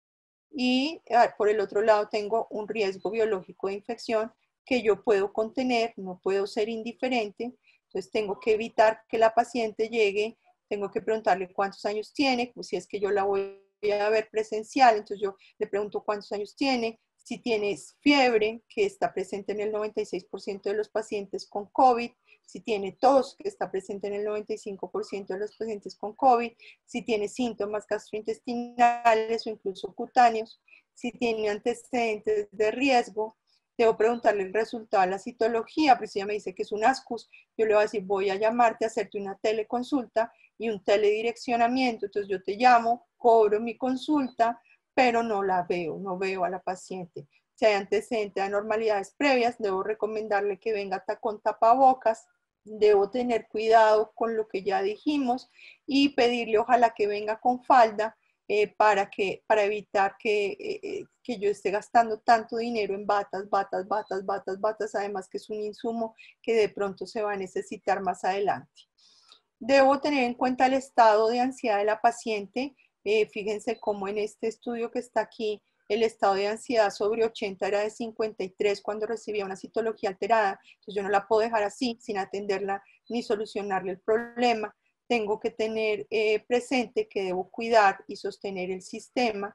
y por el otro lado tengo un riesgo biológico de infección que yo puedo contener, no puedo ser indiferente. Entonces tengo que evitar que la paciente llegue, tengo que preguntarle cuántos años tiene, pues si es que yo la voy a ver presencial, entonces yo le pregunto cuántos años tiene, si tienes fiebre, que está presente en el 96% de los pacientes con COVID, si tiene tos, que está presente en el 95% de los pacientes con COVID, si tiene síntomas gastrointestinales o incluso cutáneos, si tiene antecedentes de riesgo. Debo preguntarle el resultado de la citología, pero si ella me dice que es un ASCUS, yo le voy a decir: voy a llamarte a hacerte una teleconsulta y un teledireccionamiento. Entonces yo te llamo, cobro mi consulta, pero no veo a la paciente. Si hay antecedentes de anormalidades previas, debo recomendarle que venga con tapabocas, debo tener cuidado con lo que ya dijimos y pedirle ojalá que venga con falda. para evitar que yo esté gastando tanto dinero en batas, además que es un insumo que de pronto se va a necesitar más adelante. Debo tener en cuenta el estado de ansiedad de la paciente. Fíjense cómo en este estudio que está aquí, el estado de ansiedad sobre 80 era de 53 cuando recibía una citología alterada. Entonces yo no la puedo dejar así, sin atenderla ni solucionarle el problema. Tengo que tener presente que debo cuidar y sostener el sistema.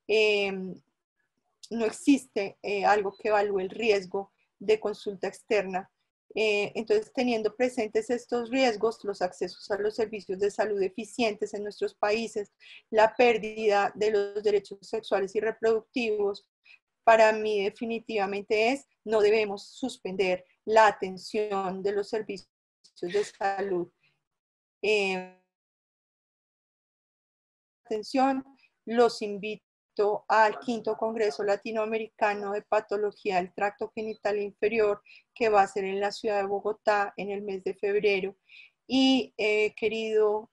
No existe algo que evalúe el riesgo de consulta externa. Entonces, teniendo presentes estos riesgos, los accesos a los servicios de salud eficientes en nuestros países, la pérdida de los derechos sexuales y reproductivos, para mí definitivamente no debemos suspender la atención de los servicios de salud. Atención, los invito al 5º Congreso Latinoamericano de Patología del Tracto Genital Inferior, que va a ser en la ciudad de Bogotá en el mes de febrero. Y he querido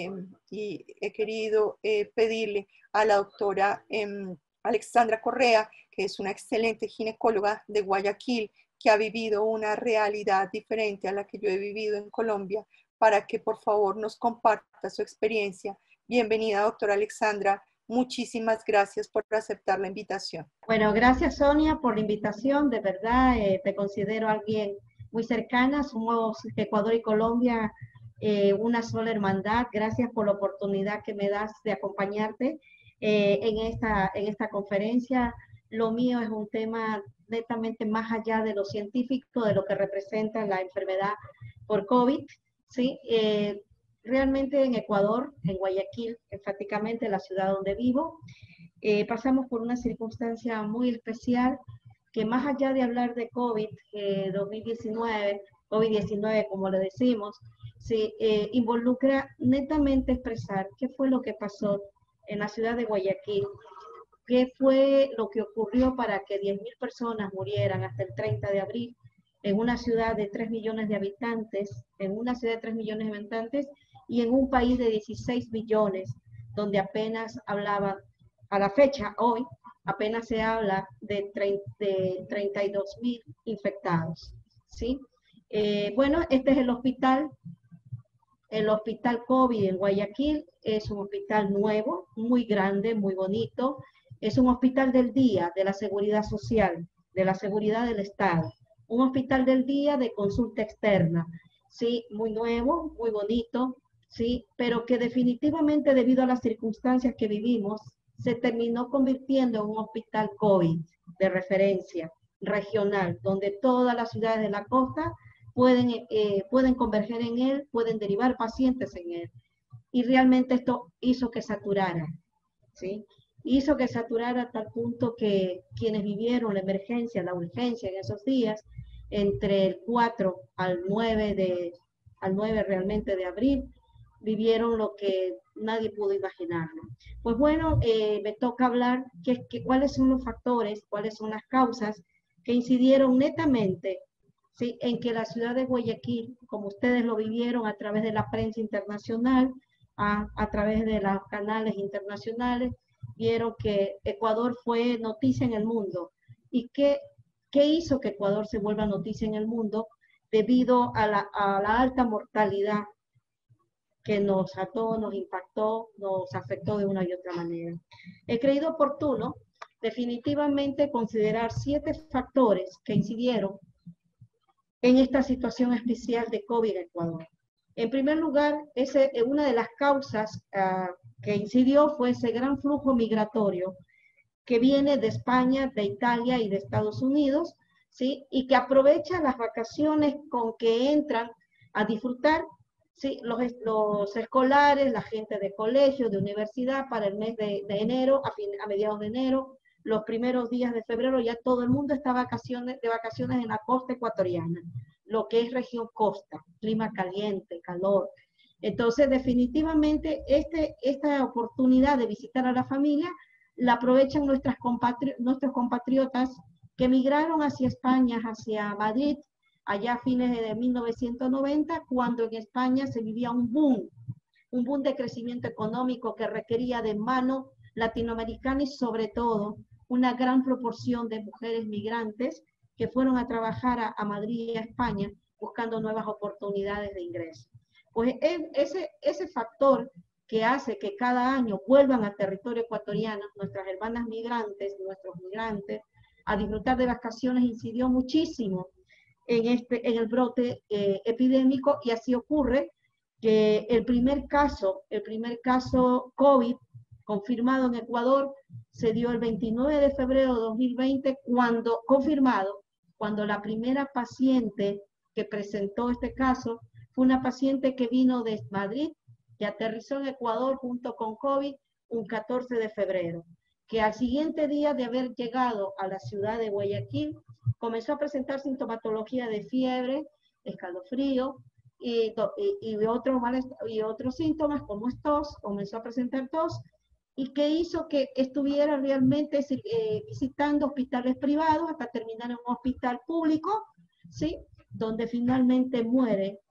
pedirle a la doctora Alexandra Correa, que es una excelente ginecóloga de Guayaquil, que ha vivido una realidad diferente a la que yo he vivido en Colombia, para que por favor nos comparta su experiencia. Bienvenida, doctora Alexandra. Muchísimas gracias por aceptar la invitación. Bueno, gracias Sonia por la invitación. De verdad, te considero alguien muy cercana. Somos Ecuador y Colombia una sola hermandad. Gracias por la oportunidad que me das de acompañarte en esta conferencia. Lo mío es un tema netamente más allá de lo científico, de lo que representa la enfermedad por COVID, ¿sí? Realmente en Ecuador, en Guayaquil, enfáticamente la ciudad donde vivo, pasamos por una circunstancia muy especial que más allá de hablar de COVID-19 como le decimos, se involucra netamente expresar qué fue lo que pasó en la ciudad de Guayaquil, qué fue lo que ocurrió para que 10.000 personas murieran hasta el 30 de abril en una ciudad de 3 millones de habitantes, y en un país de 16 millones, donde apenas hablaban, a la fecha, hoy, apenas se habla de 32.000 infectados, ¿sí? Bueno, este es el hospital COVID en Guayaquil. Es un hospital nuevo, muy grande, muy bonito. Es un hospital del día, de la seguridad social, de la seguridad del Estado. Un hospital del día de consulta externa, ¿sí? Muy nuevo, muy bonito, ¿sí? Pero que definitivamente debido a las circunstancias que vivimos, se terminó convirtiendo en un hospital COVID de referencia regional, donde todas las ciudades de la costa pueden converger en él, pueden derivar pacientes en él. Y realmente esto hizo que saturara, ¿sí? Hizo que saturara a tal punto que quienes vivieron la emergencia, la urgencia en esos días, entre el 4 al 9 realmente de abril, vivieron lo que nadie pudo imaginarlo. Pues bueno, me toca hablar cuáles son los factores, cuáles son las causas que incidieron netamente, ¿sí?, en que la ciudad de Guayaquil, como ustedes lo vivieron a través de la prensa internacional, a través de los canales internacionales, vieron que Ecuador fue noticia en el mundo. ¿Y qué hizo que Ecuador se vuelva noticia en el mundo? Debido a la alta mortalidad que nos ató, nos impactó, nos afectó de una y otra manera. He creído oportuno definitivamente considerar 7 factores que incidieron en esta situación especial de COVID en Ecuador. En primer lugar, una de las causas que incidió fue ese gran flujo migratorio que viene de España, de Italia y de Estados Unidos, ¿sí?, y que aprovecha las vacaciones con que entran a disfrutar, ¿sí?, los escolares, la gente de colegio, de universidad, para el mes de enero, a mediados de enero, los primeros días de febrero, ya todo el mundo está de vacaciones en la costa ecuatoriana, lo que es región costa, clima caliente, calor. Entonces, definitivamente, esta oportunidad de visitar a la familia la aprovechan nuestros compatriotas que emigraron hacia España, hacia Madrid, allá a fines de 1990, cuando en España se vivía un boom un boom de crecimiento económico que requería de mano latinoamericana y sobre todo una gran proporción de mujeres migrantes que fueron a trabajar a Madrid y a España buscando nuevas oportunidades de ingreso. Pues ese factor que hace que cada año vuelvan al territorio ecuatoriano nuestras hermanas migrantes, nuestros migrantes, a disfrutar de vacaciones incidió muchísimo en el brote epidémico, y así ocurre que el primer caso COVID confirmado en Ecuador se dio el 29 de febrero de 2020, cuando la primera paciente que presentó este caso fue una paciente que vino de Madrid, que aterrizó en Ecuador junto con COVID un 14 de febrero, que al siguiente día de haber llegado a la ciudad de Guayaquil, comenzó a presentar sintomatología de fiebre, escalofrío y otros síntomas como tos, comenzó a presentar tos, y que hizo que estuviera realmente visitando hospitales privados hasta terminar en un hospital público, ¿sí? Donde finalmente muere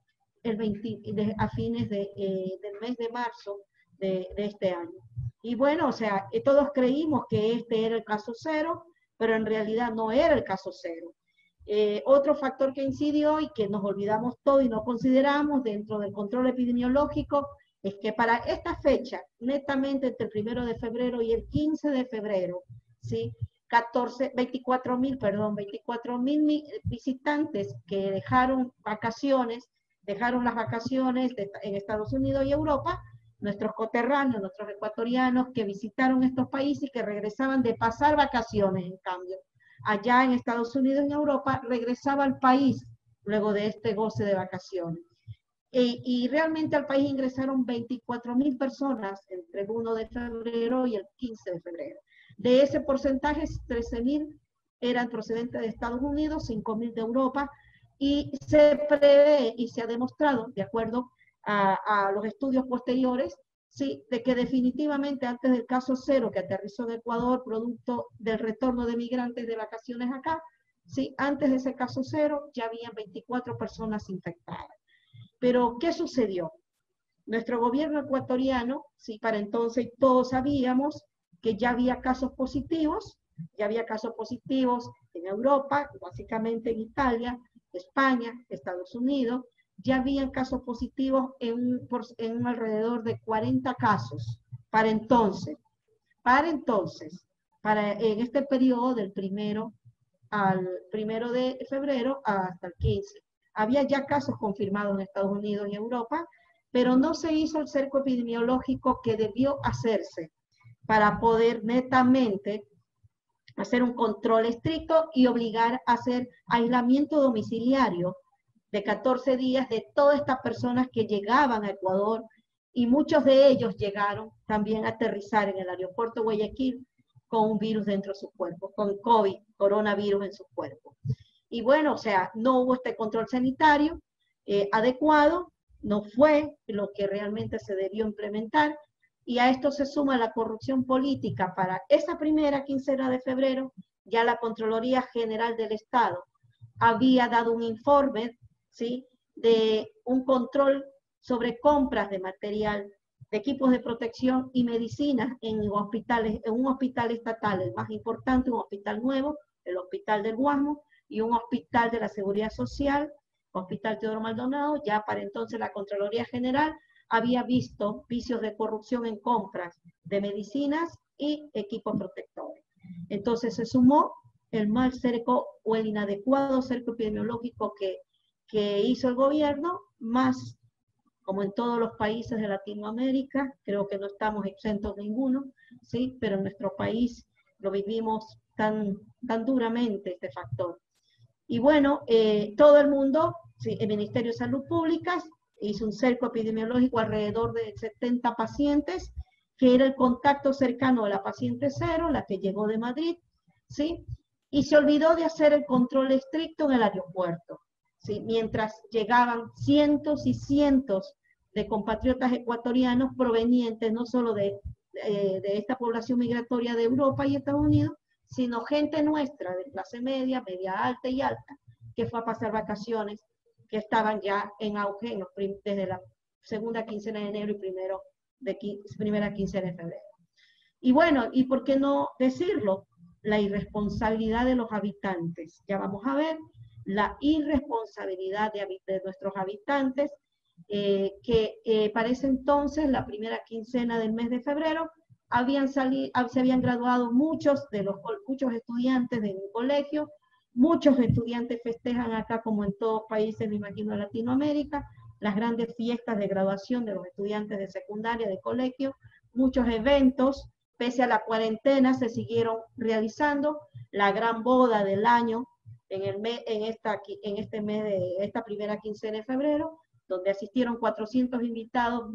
a fines del mes de marzo de este año. Y bueno, o sea, todos creímos que este era el caso cero, pero en realidad no era el caso cero. Otro factor que incidió y que nos olvidamos todo y no consideramos dentro del control epidemiológico es que para esta fecha, netamente entre el 1 de febrero y el 15 de febrero, ¿sí? 24.000 visitantes que dejaron las vacaciones en Estados Unidos y Europa, nuestros coterráneos, nuestros ecuatorianos que visitaron estos países y que regresaban de pasar vacaciones, en cambio. Allá en Estados Unidos y en Europa regresaba al país luego de este goce de vacaciones. Y realmente al país ingresaron 24.000 personas entre el 1 de febrero y el 15 de febrero. De ese porcentaje, 13.000 eran procedentes de Estados Unidos, 5.000 de Europa, y se prevé y se ha demostrado, de acuerdo a los estudios posteriores, sí, de que definitivamente antes del caso cero que aterrizó en Ecuador, producto del retorno de migrantes de vacaciones acá, sí, antes de ese caso cero ya habían 24 personas infectadas. Pero, ¿qué sucedió? Nuestro gobierno ecuatoriano, sí, para entonces todos sabíamos que ya había casos positivos en Europa, básicamente en Italia, España, Estados Unidos, ya habían casos positivos en un alrededor de 40 casos para entonces, en este periodo del 1 de febrero hasta el 15. Había ya casos confirmados en Estados Unidos y Europa, pero no se hizo el cerco epidemiológico que debió hacerse para poder netamente hacer un control estricto y obligar a hacer aislamiento domiciliario de 14 días de todas estas personas que llegaban a Ecuador, y muchos de ellos llegaron también a aterrizar en el aeropuerto Guayaquil con un virus dentro de su cuerpo, con COVID, coronavirus en su cuerpo. Y bueno, o sea, no hubo este control sanitario adecuado, no fue lo que realmente se debió implementar, y a esto se suma la corrupción política. Para esa primera quincena de febrero, ya la Contraloría General del Estado había dado un informe, ¿sí?, de un control sobre compras de material, de equipos de protección y medicinas en un hospital estatal, el más importante, un hospital nuevo, el Hospital del Guasmo, y un hospital de la Seguridad Social, Hospital Teodoro Maldonado. Ya para entonces la Contraloría General había visto vicios de corrupción en compras de medicinas y equipos protectores. Entonces se sumó el mal cerco o el inadecuado cerco epidemiológico que hizo el gobierno, más, como en todos los países de Latinoamérica, creo que no estamos exentos de ninguno, ¿sí? Pero en nuestro país lo vivimos tan duramente este factor. Y bueno, todo el mundo, ¿sí?, el Ministerio de Salud Pública hizo un cerco epidemiológico alrededor de 70 pacientes, que era el contacto cercano de la paciente cero, la que llegó de Madrid, ¿sí? Y se olvidó de hacer el control estricto en el aeropuerto, ¿sí? Mientras llegaban cientos y cientos de compatriotas ecuatorianos provenientes no solo de esta población migratoria de Europa y Estados Unidos, sino gente nuestra de clase media, media alta y alta, que fue a pasar vacaciones, que estaban ya en auge desde segunda quincena de enero y primera quincena de febrero. Y bueno, ¿y por qué no decirlo? La irresponsabilidad de los habitantes. Ya vamos a ver la irresponsabilidad de nuestros habitantes, que para ese entonces, la primera quincena del mes de febrero, se habían graduado muchos estudiantes de mi colegio. Muchos estudiantes festejan acá, como en todos países, me imagino, de Latinoamérica, las grandes fiestas de graduación de los estudiantes de secundaria, de colegio. Muchos eventos, pese a la cuarentena, se siguieron realizando. La gran boda del año en esta primera quincena de febrero, donde asistieron 400 invitados,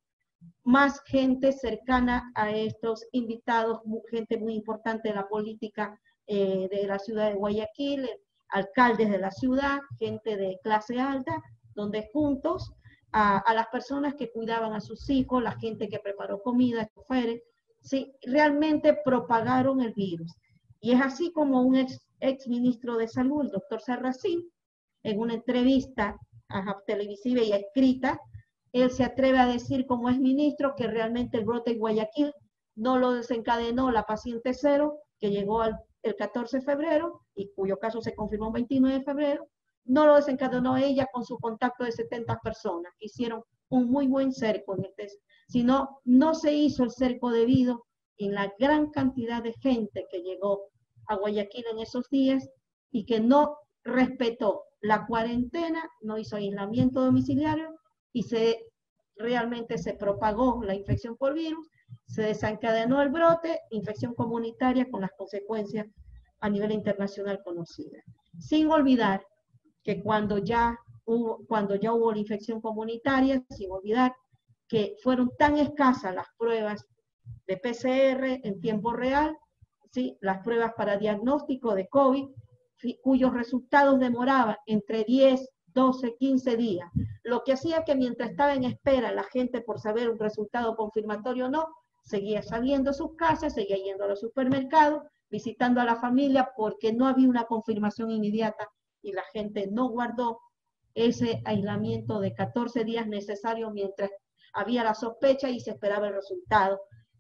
más gente cercana a estos invitados, gente muy importante de la política de la ciudad de Guayaquil, alcaldes de la ciudad, gente de clase alta, donde juntos a las personas que cuidaban a sus hijos, la gente que preparó comida, choferes, sí, realmente propagaron el virus. Y es así como un ex ministro de Salud, el doctor Sarracín, en una entrevista televisiva y escrita, él se atreve a decir, como es ministro, que realmente el brote en Guayaquil no lo desencadenó la paciente cero, que llegó el 14 de febrero, y cuyo caso se confirmó el 29 de febrero, no lo desencadenó ella con su contacto de 70 personas, que hicieron un muy buen cerco, sino no se hizo el cerco debido en la gran cantidad de gente que llegó a Guayaquil en esos días y que no respetó la cuarentena, no hizo aislamiento domiciliario y realmente se propagó la infección por virus, se desencadenó el brote, infección comunitaria con las consecuencias a nivel internacional conocidas. Sin olvidar que cuando ya hubo la infección comunitaria, sin olvidar que fueron tan escasas las pruebas de PCR en tiempo real, ¿sí? Las pruebas para diagnóstico de COVID, cuyos resultados demoraban entre 10, 12, 15 días, lo que hacía que mientras estaba en espera la gente por saber un resultado confirmatorio o no, seguía saliendo a sus casas, seguía yendo a los supermercados, visitando a la familia, porque no había una confirmación inmediata y la gente no guardó ese aislamiento de 14 días necesario mientras había la sospecha y se esperaba el resultado,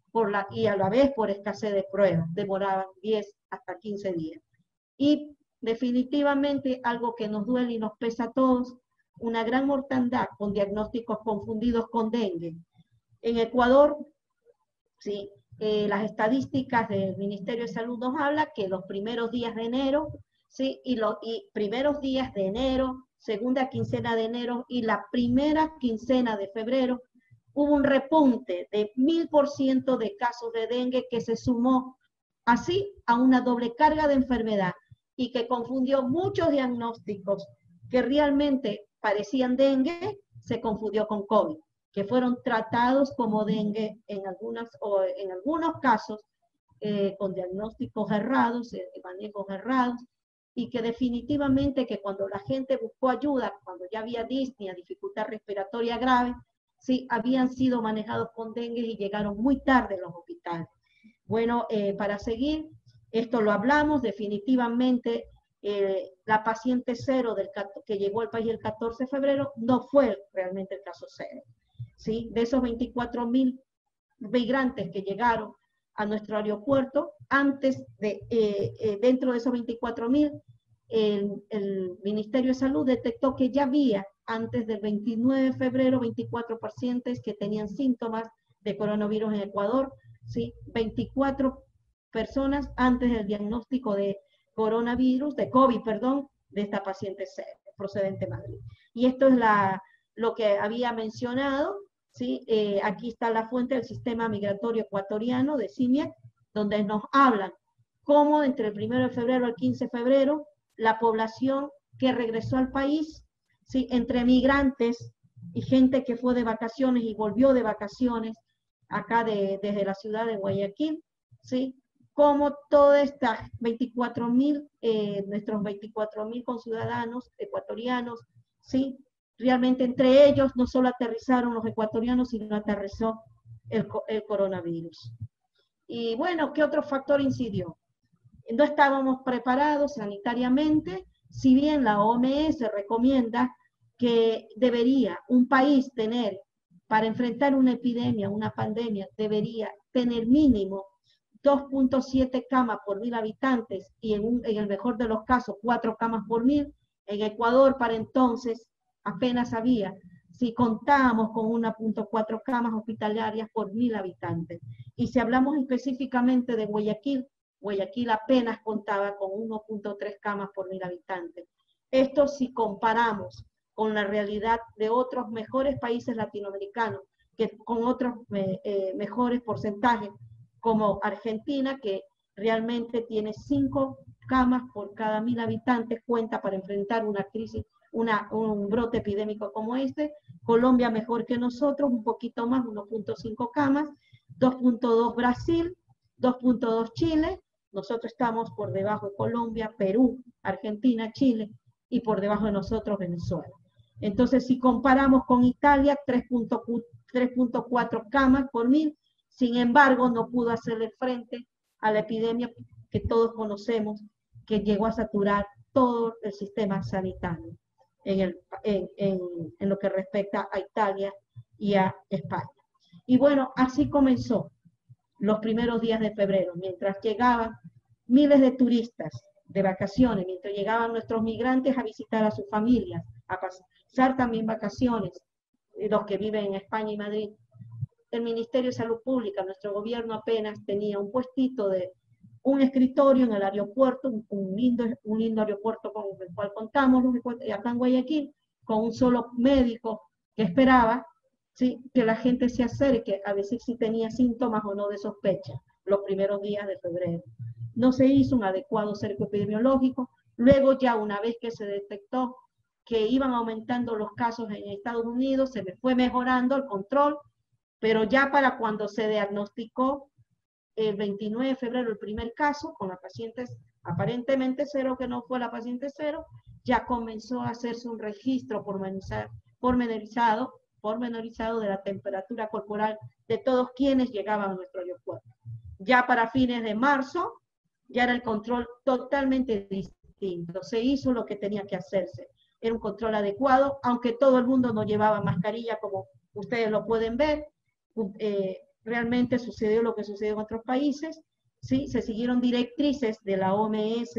y a la vez por escasez de pruebas, demoraban 10 hasta 15 días. Y definitivamente algo que nos duele y nos pesa a todos, una gran mortandad con diagnósticos confundidos con dengue. En Ecuador, sí, las estadísticas del Ministerio de Salud nos hablan que los primeros días de enero, sí, y primeros días de enero, segunda quincena de enero y la primera quincena de febrero, hubo un repunte de 1000% de casos de dengue que se sumó así a una doble carga de enfermedad y que confundió muchos diagnósticos que realmente parecían dengue, se confundió con COVID, que fueron tratados como dengue en algunos casos con diagnósticos errados, manejos errados, y que definitivamente que cuando la gente buscó ayuda, cuando ya había disnea, dificultad respiratoria grave, sí, habían sido manejados con dengue y llegaron muy tarde a los hospitales. Bueno, para seguir, esto lo hablamos, definitivamente la paciente cero que llegó al país el 14 de febrero no fue realmente el caso cero. ¿Sí? De esos 24.000 migrantes que llegaron a nuestro aeropuerto, dentro de esos 24.000, el Ministerio de Salud detectó que ya había, antes del 29 de febrero, 24 pacientes que tenían síntomas de coronavirus en Ecuador, ¿sí? 24 personas antes del diagnóstico de coronavirus, de COVID, perdón, de esta paciente procedente de Madrid. Y esto es lo que había mencionado, ¿sí? Aquí está la fuente del sistema migratorio ecuatoriano de CIMIAC, donde nos hablan cómo entre el 1 de febrero al 15 de febrero, la población que regresó al país, ¿sí? Entre migrantes y gente que fue de vacaciones y volvió de vacaciones acá desde la ciudad de Guayaquil, ¿sí? Como todas estas 24.000, nuestros 24.000 conciudadanos ecuatorianos, ¿sí? Realmente entre ellos no solo aterrizaron los ecuatorianos, sino aterrizó el coronavirus. Y bueno, ¿qué otro factor incidió? No estábamos preparados sanitariamente, si bien la OMS recomienda que debería un país tener para enfrentar una epidemia, una pandemia, debería tener mínimo 2.7 camas por 1.000 habitantes y en el mejor de los casos 4 camas por 1.000. En Ecuador para entonces apenas había, si contábamos con 1.4 camas hospitalarias por 1.000 habitantes. Y si hablamos específicamente de Guayaquil, Guayaquil apenas contaba con 1.3 camas por 1.000 habitantes. Esto si comparamos con la realidad de otros mejores países latinoamericanos, que con otros mejores porcentajes, como Argentina, que realmente tiene 5 camas por cada 1.000 habitantes, cuenta para enfrentar una crisis, un brote epidémico como este. Colombia mejor que nosotros, un poquito más, 1.5 camas, 2.2 Brasil, 2.2 Chile, nosotros estamos por debajo de Colombia, Perú, Argentina, Chile, y por debajo de nosotros Venezuela. Entonces, si comparamos con Italia, 3.4 camas por 1.000, sin embargo, no pudo hacerle frente a la epidemia que todos conocemos, que llegó a saturar todo el sistema sanitario en lo que respecta a Italia y a España. Y bueno, así comenzó los primeros días de febrero, mientras llegaban miles de turistas de vacaciones, mientras llegaban nuestros migrantes a visitar a sus familias, a pasar también vacaciones, los que viven en España y Madrid. El Ministerio de Salud Pública, nuestro gobierno apenas tenía un puestito de un escritorio en el aeropuerto, un lindo aeropuerto con el cual contamos acá en Guayaquil, con un solo médico que esperaba, ¿sí?, que la gente se acerque a decir si tenía síntomas o no de sospecha los primeros días de febrero. No se hizo un adecuado cerco epidemiológico. Luego ya una vez que se detectó que iban aumentando los casos en Estados Unidos, se fue mejorando el control, pero ya para cuando se diagnosticó el 29 de febrero el primer caso, con la paciente aparentemente cero, que no fue la paciente cero, ya comenzó a hacerse un registro pormenorizado de la temperatura corporal de todos quienes llegaban a nuestro aeropuerto. Ya para fines de marzo, ya era el control totalmente distinto. Se hizo lo que tenía que hacerse. Era un control adecuado, aunque todo el mundo no llevaba mascarilla, como ustedes lo pueden ver. Realmente sucedió lo que sucedió en otros países, ¿sí? Se siguieron directrices de la OMS,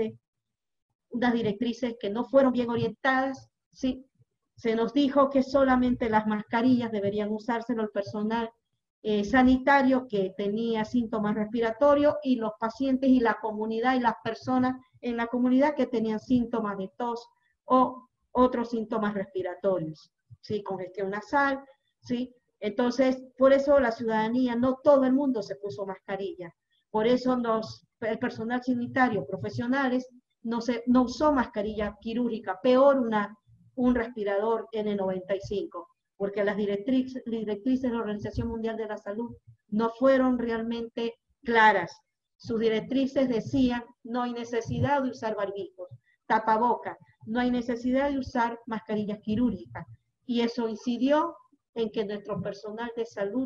unas directrices que no fueron bien orientadas, ¿sí? Se nos dijo que solamente las mascarillas deberían usárselo el personal sanitario que tenía síntomas respiratorios y los pacientes y la comunidad y las personas en la comunidad que tenían síntomas de tos o otros síntomas respiratorios, ¿sí? Congestión nasal, ¿sí? Entonces, por eso la ciudadanía, no todo el mundo se puso mascarilla. Por eso el personal sanitario, profesionales, no usó mascarilla quirúrgica, peor un respirador N95, porque las directrices de la Organización Mundial de la Salud no fueron realmente claras. Sus directrices decían, no hay necesidad de usar barbijos, tapabocas, no hay necesidad de usar mascarillas quirúrgicas. Y eso incidió en que nuestro personal de salud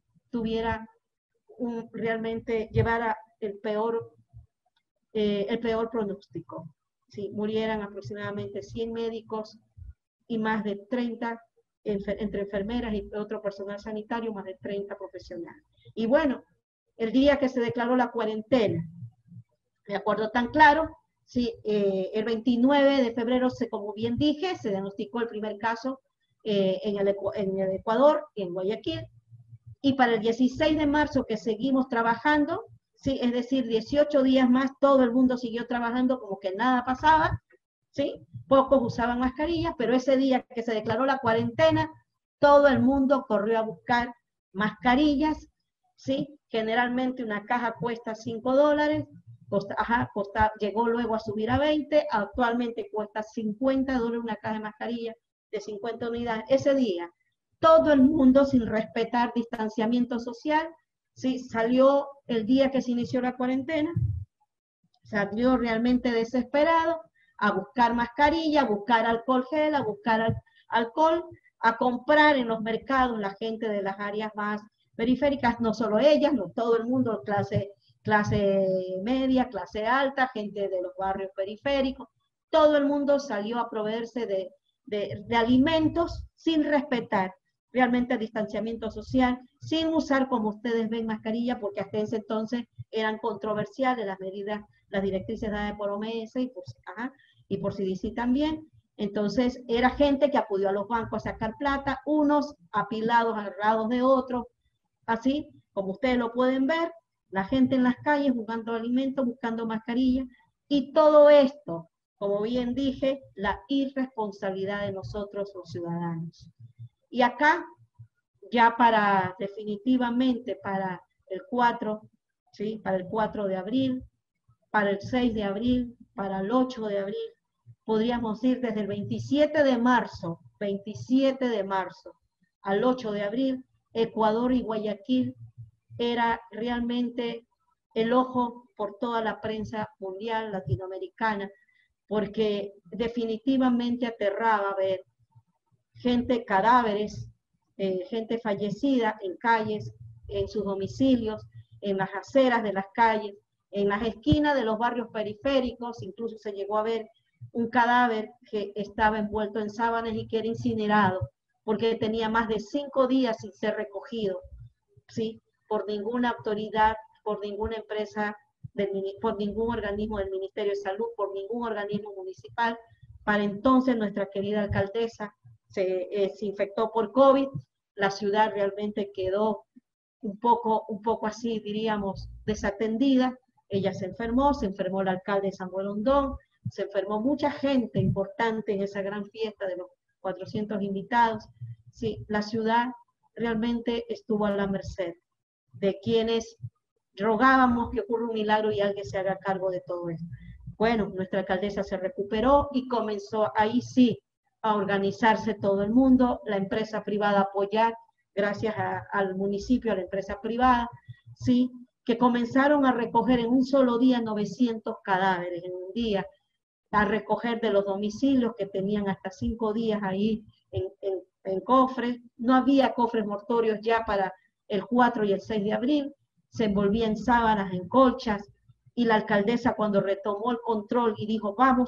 llevara el peor pronóstico. ¿Sí? Murieran aproximadamente 100 médicos y más de 30 entre enfermeras y otro personal sanitario, más de 30 profesionales. Y bueno, el día que se declaró la cuarentena, me acuerdo tan claro, sí, el 29 de febrero, como bien dije, se diagnosticó el primer caso en el Ecuador, en Guayaquil, y para el 16 de marzo que seguimos trabajando, ¿sí? Es decir, 18 días más, todo el mundo siguió trabajando como que nada pasaba, ¿sí? Pocos usaban mascarillas, pero ese día que se declaró la cuarentena, todo el mundo corrió a buscar mascarillas, ¿sí? Generalmente una caja cuesta $5, llegó luego a subir a 20, actualmente cuesta $50 una caja de mascarilla de 50 unidades. Ese día, todo el mundo, sin respetar distanciamiento social, ¿sí? Salió el día que se inició la cuarentena, salió realmente desesperado a buscar mascarilla, a buscar alcohol gel, a buscar alcohol, a comprar en los mercados la gente de las áreas más periféricas, no solo ellas, no todo el mundo, clase media, clase alta, gente de los barrios periféricos, todo el mundo salió a proveerse de alimentos sin respetar realmente distanciamiento social, sin usar, como ustedes ven, mascarilla, porque hasta ese entonces eran controversiales las medidas, las directrices dadas por OMS y por CDC también. Entonces, era gente que acudió a los bancos a sacar plata, unos apilados al lado de otros, así como ustedes lo pueden ver, la gente en las calles buscando alimentos, buscando mascarillas, y todo esto, como bien dije, la irresponsabilidad de nosotros los ciudadanos. Y acá, ya para definitivamente para el 4, ¿sí? Para el 4 de abril, para el 6 de abril, para el 8 de abril, podríamos ir desde el 27 de marzo al 8 de abril, Ecuador y Guayaquil era realmente el ojo por toda la prensa mundial latinoamericana, porque definitivamente aterraba ver gente, cadáveres, gente fallecida en calles, en sus domicilios, en las aceras de las calles, en las esquinas de los barrios periféricos. Incluso se llegó a ver un cadáver que estaba envuelto en sábanas y que era incinerado, porque tenía más de 5 días sin ser recogido, ¿sí? Por ninguna autoridad, por ninguna empresa, por ningún organismo del Ministerio de Salud, por ningún organismo municipal. Para entonces nuestra querida alcaldesa se infectó por COVID, la ciudad realmente quedó un poco así, diríamos, desatendida. Ella se enfermó el alcalde Samuel Ondón, se enfermó mucha gente importante en esa gran fiesta de los 400 invitados. Sí, la ciudad realmente estuvo a la merced de quienes rogábamos que ocurra un milagro y alguien se haga cargo de todo esto. Bueno, nuestra alcaldesa se recuperó y comenzó ahí sí a organizarse todo el mundo, la empresa privada a apoyar, gracias al municipio, a la empresa privada, sí, que comenzaron a recoger en un solo día 900 cadáveres en un día, a recoger de los domicilios que tenían hasta 5 días ahí en cofres. No había cofres mortuorios ya para el 4 y el 6 de abril, se envolvía en sábanas, en colchas, y la alcaldesa cuando retomó el control y dijo, vamos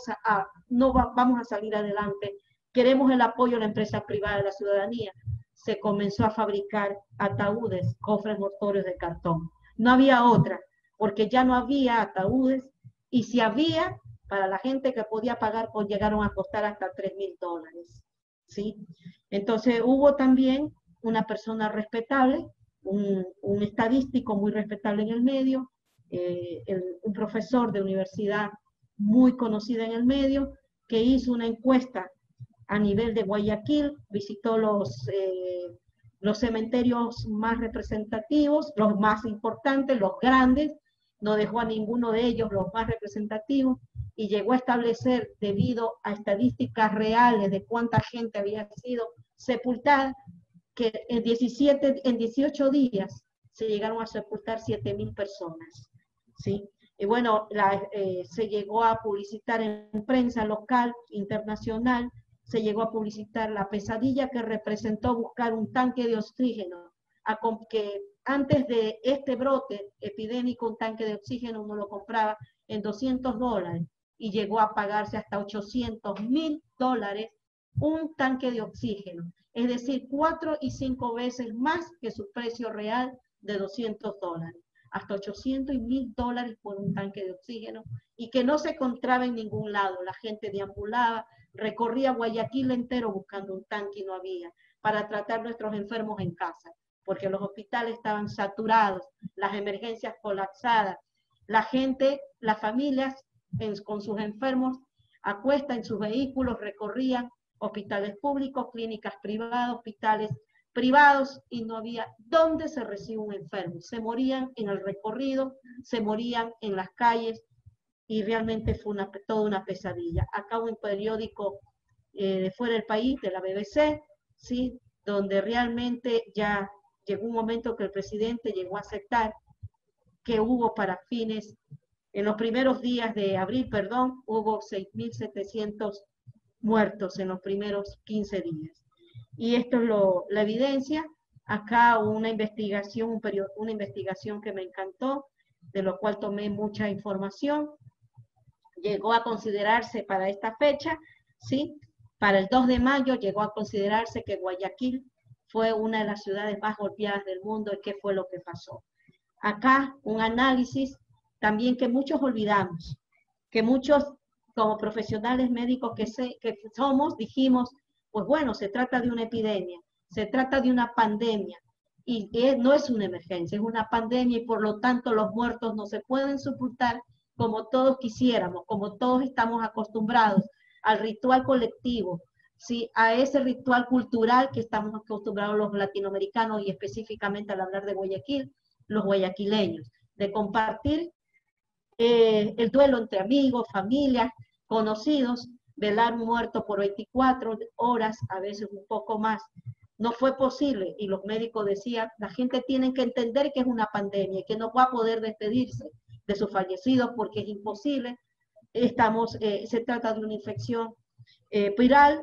a salir adelante, queremos el apoyo de la empresa privada de la ciudadanía, se comenzó a fabricar ataúdes, cofres mortuorios de cartón. No había otra, porque ya no había ataúdes, y si había, para la gente que podía pagar, pues llegaron a costar hasta $3,000, ¿sí? Entonces hubo también una persona respetable, un estadístico muy respetable en el medio, un profesor de universidad muy conocida en el medio, que hizo una encuesta a nivel de Guayaquil, visitó los cementerios más representativos, los más importantes, los grandes, no dejó a ninguno de ellos los más representativos, y llegó a establecer, debido a estadísticas reales de cuánta gente había sido sepultada, que en 18 días se llegaron a sepultar 7,000 personas, ¿sí? Y bueno, se llegó a publicitar en prensa local, internacional, se llegó a publicitar la pesadilla que representó buscar un tanque de oxígeno, que antes de este brote epidémico un tanque de oxígeno uno lo compraba en $200 y llegó a pagarse hasta $800,000 un tanque de oxígeno, es decir, 4 y 5 veces más que su precio real de $200, hasta $800,000 por un tanque de oxígeno, y que no se encontraba en ningún lado. La gente deambulaba, recorría Guayaquil entero buscando un tanque y no había, para tratar nuestros enfermos en casa, porque los hospitales estaban saturados, las emergencias colapsadas, la gente, las familias con sus enfermos a cuesta en sus vehículos recorrían hospitales públicos, clínicas privadas, hospitales privados, y no había dónde se recibe un enfermo. Se morían en el recorrido, se morían en las calles, y realmente fue toda una pesadilla. Acá un periódico de fuera del país, de la BBC, ¿sí? Donde realmente ya llegó un momento que el presidente llegó a aceptar que hubo para fines, en los primeros días de abril, hubo 6,700 muertos en los primeros 15 días. Y esto es la evidencia. Acá una investigación que me encantó, de lo cual tomé mucha información. Llegó a considerarse para esta fecha, ¿sí? Para el 2 de mayo llegó a considerarse que Guayaquil fue una de las ciudades más golpeadas del mundo y qué fue lo que pasó. Acá un análisis también que muchos olvidamos, que muchos como profesionales médicos que somos, dijimos, pues bueno, se trata de una epidemia, se trata de una pandemia, y no es una emergencia, es una pandemia, y por lo tanto los muertos no se pueden sepultar como todos quisiéramos, como todos estamos acostumbrados al ritual colectivo, ¿sí? A ese ritual cultural que estamos acostumbrados los latinoamericanos, y específicamente al hablar de Guayaquil, los guayaquileños, de compartir el duelo entre amigos, familias, conocidos, velar un muerto por 24 horas, a veces un poco más. No fue posible, y los médicos decían, la gente tiene que entender que es una pandemia, que no va a poder despedirse de sus fallecidos porque es imposible. Se trata de una infección viral,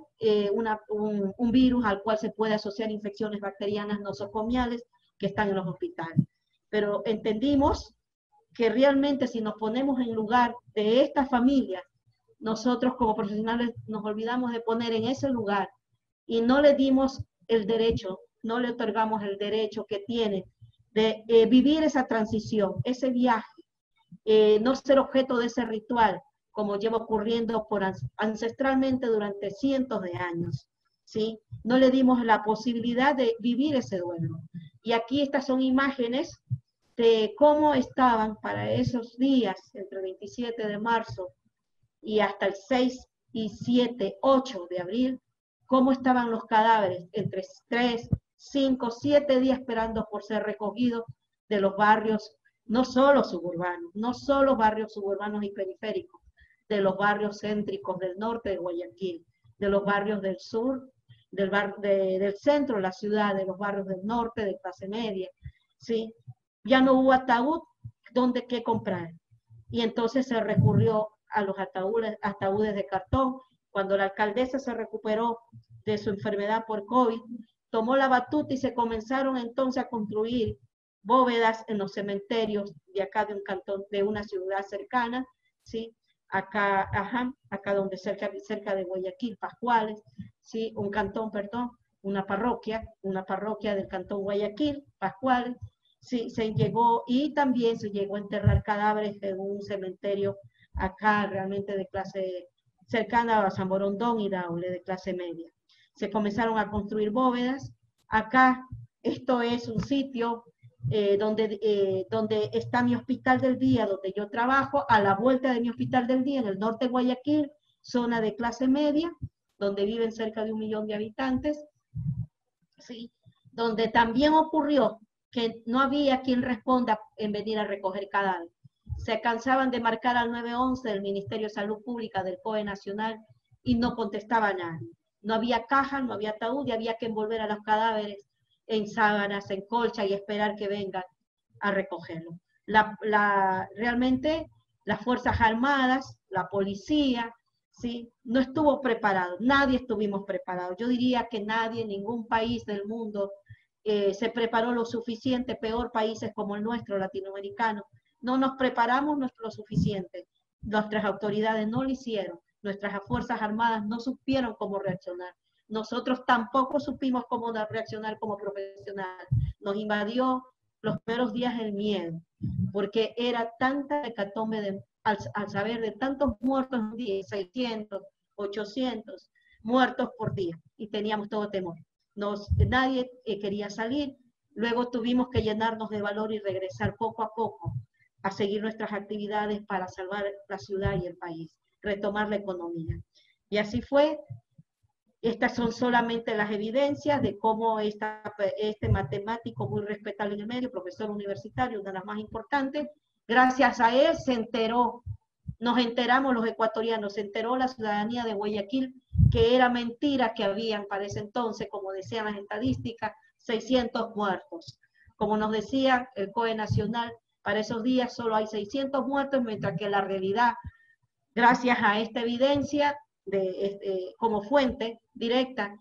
un virus al cual se puede asociar infecciones bacterianas nosocomiales que están en los hospitales. Pero entendimos que realmente si nos ponemos en lugar de estas familias, nosotros como profesionales nos olvidamos de poner en ese lugar y no le dimos el derecho, no le otorgamos el derecho que tiene de vivir esa transición, ese viaje, no ser objeto de ese ritual, como lleva ocurriendo ancestralmente durante cientos de años, ¿sí? No le dimos la posibilidad de vivir ese duelo. Y aquí estas son imágenes de cómo estaban para esos días, entre el 27 de marzo y hasta el 6 y 7, 8 de abril, cómo estaban los cadáveres entre 3, 5, 7 días esperando por ser recogidos de los barrios, no solo suburbanos, no solo barrios suburbanos y periféricos, de los barrios céntricos del norte de Guayaquil, de los barrios del sur, del centro de la ciudad, de los barrios del norte, de clase media, ¿sí? Ya no hubo ataúd donde qué comprar. Y entonces se recurrió a los ataúdes de cartón. Cuando la alcaldesa se recuperó de su enfermedad por COVID, tomó la batuta y se comenzaron entonces a construir bóvedas en los cementerios de acá de un cantón, de una ciudad cercana, ¿sí? Acá donde cerca de Guayaquil, Pascuales, ¿sí? Un cantón, perdón, una parroquia del cantón Guayaquil, Pascuales, sí, y también se llegó a enterrar cadáveres en un cementerio acá realmente de clase cercana a San Borondón y Daule, de clase media. Se comenzaron a construir bóvedas. Acá, esto es un sitio donde está mi hospital del día, donde yo trabajo, a la vuelta de mi hospital del día, en el norte de Guayaquil, zona de clase media, donde viven cerca de 1 millón de habitantes, ¿sí? Donde también ocurrió que no había quien responda en venir a recoger cadáveres. Se cansaban de marcar al 911 del Ministerio de Salud Pública, del COE Nacional, y no contestaba nadie. No había caja, no había ataúd, y había que envolver a los cadáveres en sábanas, en colcha, y esperar que vengan a recogerlo. Realmente las Fuerzas Armadas, la policía, ¿sí? No estuvo preparado, nadie estuvimos preparados. Yo diría que nadie, ningún país del mundo se preparó lo suficiente, peor países como el nuestro, latinoamericano. No nos preparamos lo suficiente. Nuestras autoridades no lo hicieron. Nuestras Fuerzas Armadas no supieron cómo reaccionar. Nosotros tampoco supimos cómo reaccionar como profesional. Nos invadió los primeros días el miedo, porque era tanta hecatombe al saber de tantos muertos un día, 600, 800 muertos por día, y teníamos todo temor. Nadie quería salir. Luego tuvimos que llenarnos de valor y regresar poco a poco a seguir nuestras actividades para salvar la ciudad y el país, retomar la economía. Y así fue. Estas son solamente las evidencias de cómo este matemático muy respetable en el medio, profesor universitario, una de las más importantes, gracias a él se enteró, nos enteramos los ecuatorianos, se enteró la ciudadanía de Guayaquil que era mentira que habían para ese entonces, como decían las estadísticas, 600 muertos. Como nos decía el COE Nacional, para esos días solo hay 600 muertos, mientras que la realidad, gracias a esta evidencia, como fuente directa,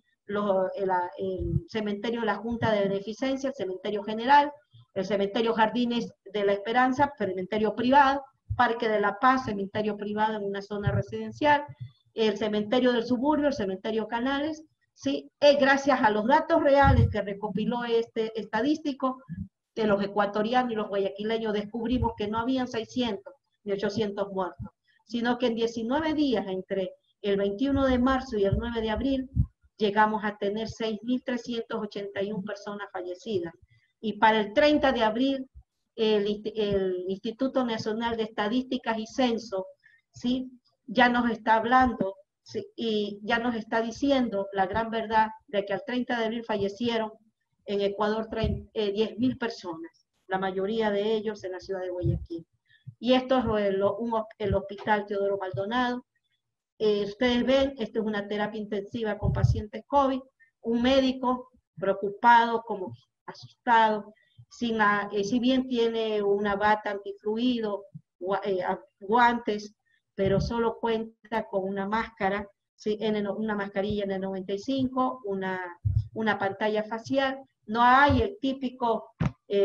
el cementerio de la Junta de Beneficencia, el cementerio general, el cementerio Jardines de la Esperanza, cementerio privado, Parque de la Paz, cementerio privado en una zona residencial, el cementerio del suburbio, el cementerio Canales, ¿sí? Gracias a los datos reales que recopiló este estadístico, de los ecuatorianos y los guayaquileños, descubrimos que no habían 600 ni 800 muertos, sino que en 19 días, entre el 21 de marzo y el 9 de abril, llegamos a tener 6.381 personas fallecidas. Y para el 30 de abril, el Instituto Nacional de Estadísticas y Censo, ¿sí?, ya nos está hablando, ¿sí?, y ya nos está diciendo la gran verdad de que al 30 de abril fallecieron en Ecuador 10.000 personas, la mayoría de ellos en la ciudad de Guayaquil. Y esto es el Hospital Teodoro Maldonado. Ustedes ven, esto es una terapia intensiva con pacientes COVID, un médico preocupado, como asustado, si bien tiene una bata antifluido, guantes, pero solo cuenta con una máscara, ¿sí?, una mascarilla N95, una pantalla facial. No hay el típico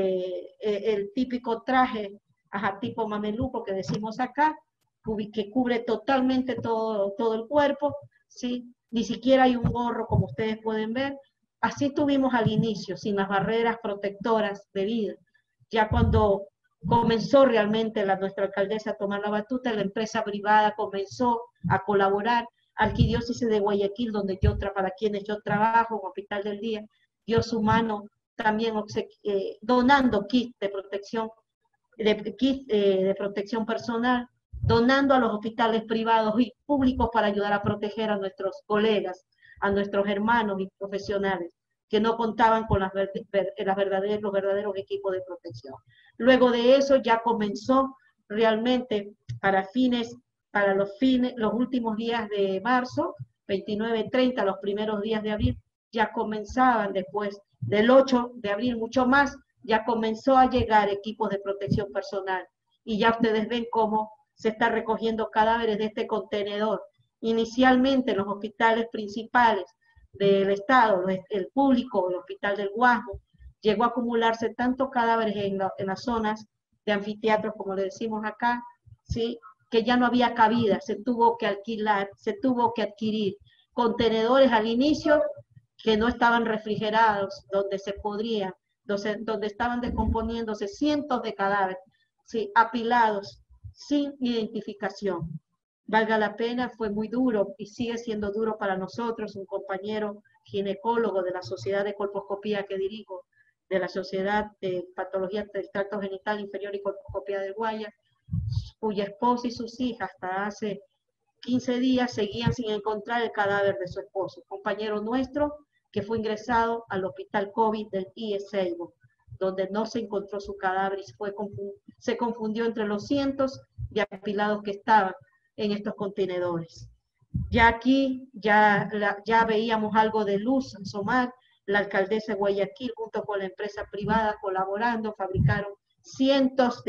traje tipo mameluco que decimos acá, que cubre totalmente todo el cuerpo, ¿sí? Ni siquiera hay un gorro, como ustedes pueden ver. Así tuvimos al inicio, sin las barreras protectoras de vida. Ya cuando comenzó realmente nuestra alcaldesa a tomar la batuta, la empresa privada comenzó a colaborar. Arquidiócesis de Guayaquil, para quienes yo trabajo, Hospital del Día, dio su mano también donando kits de protección personal, donando a los hospitales privados y públicos para ayudar a proteger a nuestros colegas, a nuestros hermanos y profesionales que no contaban con los verdaderos equipos de protección. Luego de eso ya comenzó realmente para los últimos días de marzo, 29, 30, los primeros días de abril, ya comenzaban después del 8 de abril, mucho más, ya comenzó a llegar equipos de protección personal. Y ya ustedes ven cómo se está recogiendo cadáveres de este contenedor. Inicialmente en los hospitales principales del Estado, el público, el Hospital del Guasmo, llegó a acumularse tantos cadáveres en las zonas de anfiteatros, como le decimos acá, ¿sí?, que ya no había cabida, se tuvo que alquilar, se tuvo que adquirir contenedores al inicio que no estaban refrigerados, donde se podrían, donde estaban descomponiéndose cientos de cadáveres, ¿sí?, apilados, sin identificación. Valga la pena, fue muy duro y sigue siendo duro para nosotros, un compañero ginecólogo de la Sociedad de Colposcopía que dirijo, de la Sociedad de Patología del Tracto Genital Inferior y Colposcopía del Guaya, cuya esposa y sus hijas hasta hace 15 días seguían sin encontrar el cadáver de su esposo, compañero nuestro que fue ingresado al hospital COVID del IES Seibo, donde no se encontró su cadáver y se confundió entre los cientos de apilados que estaban en estos contenedores. Ya aquí, ya veíamos algo de luz asomar. La alcaldesa de Guayaquil, junto con la empresa privada, colaborando, fabricaron cientos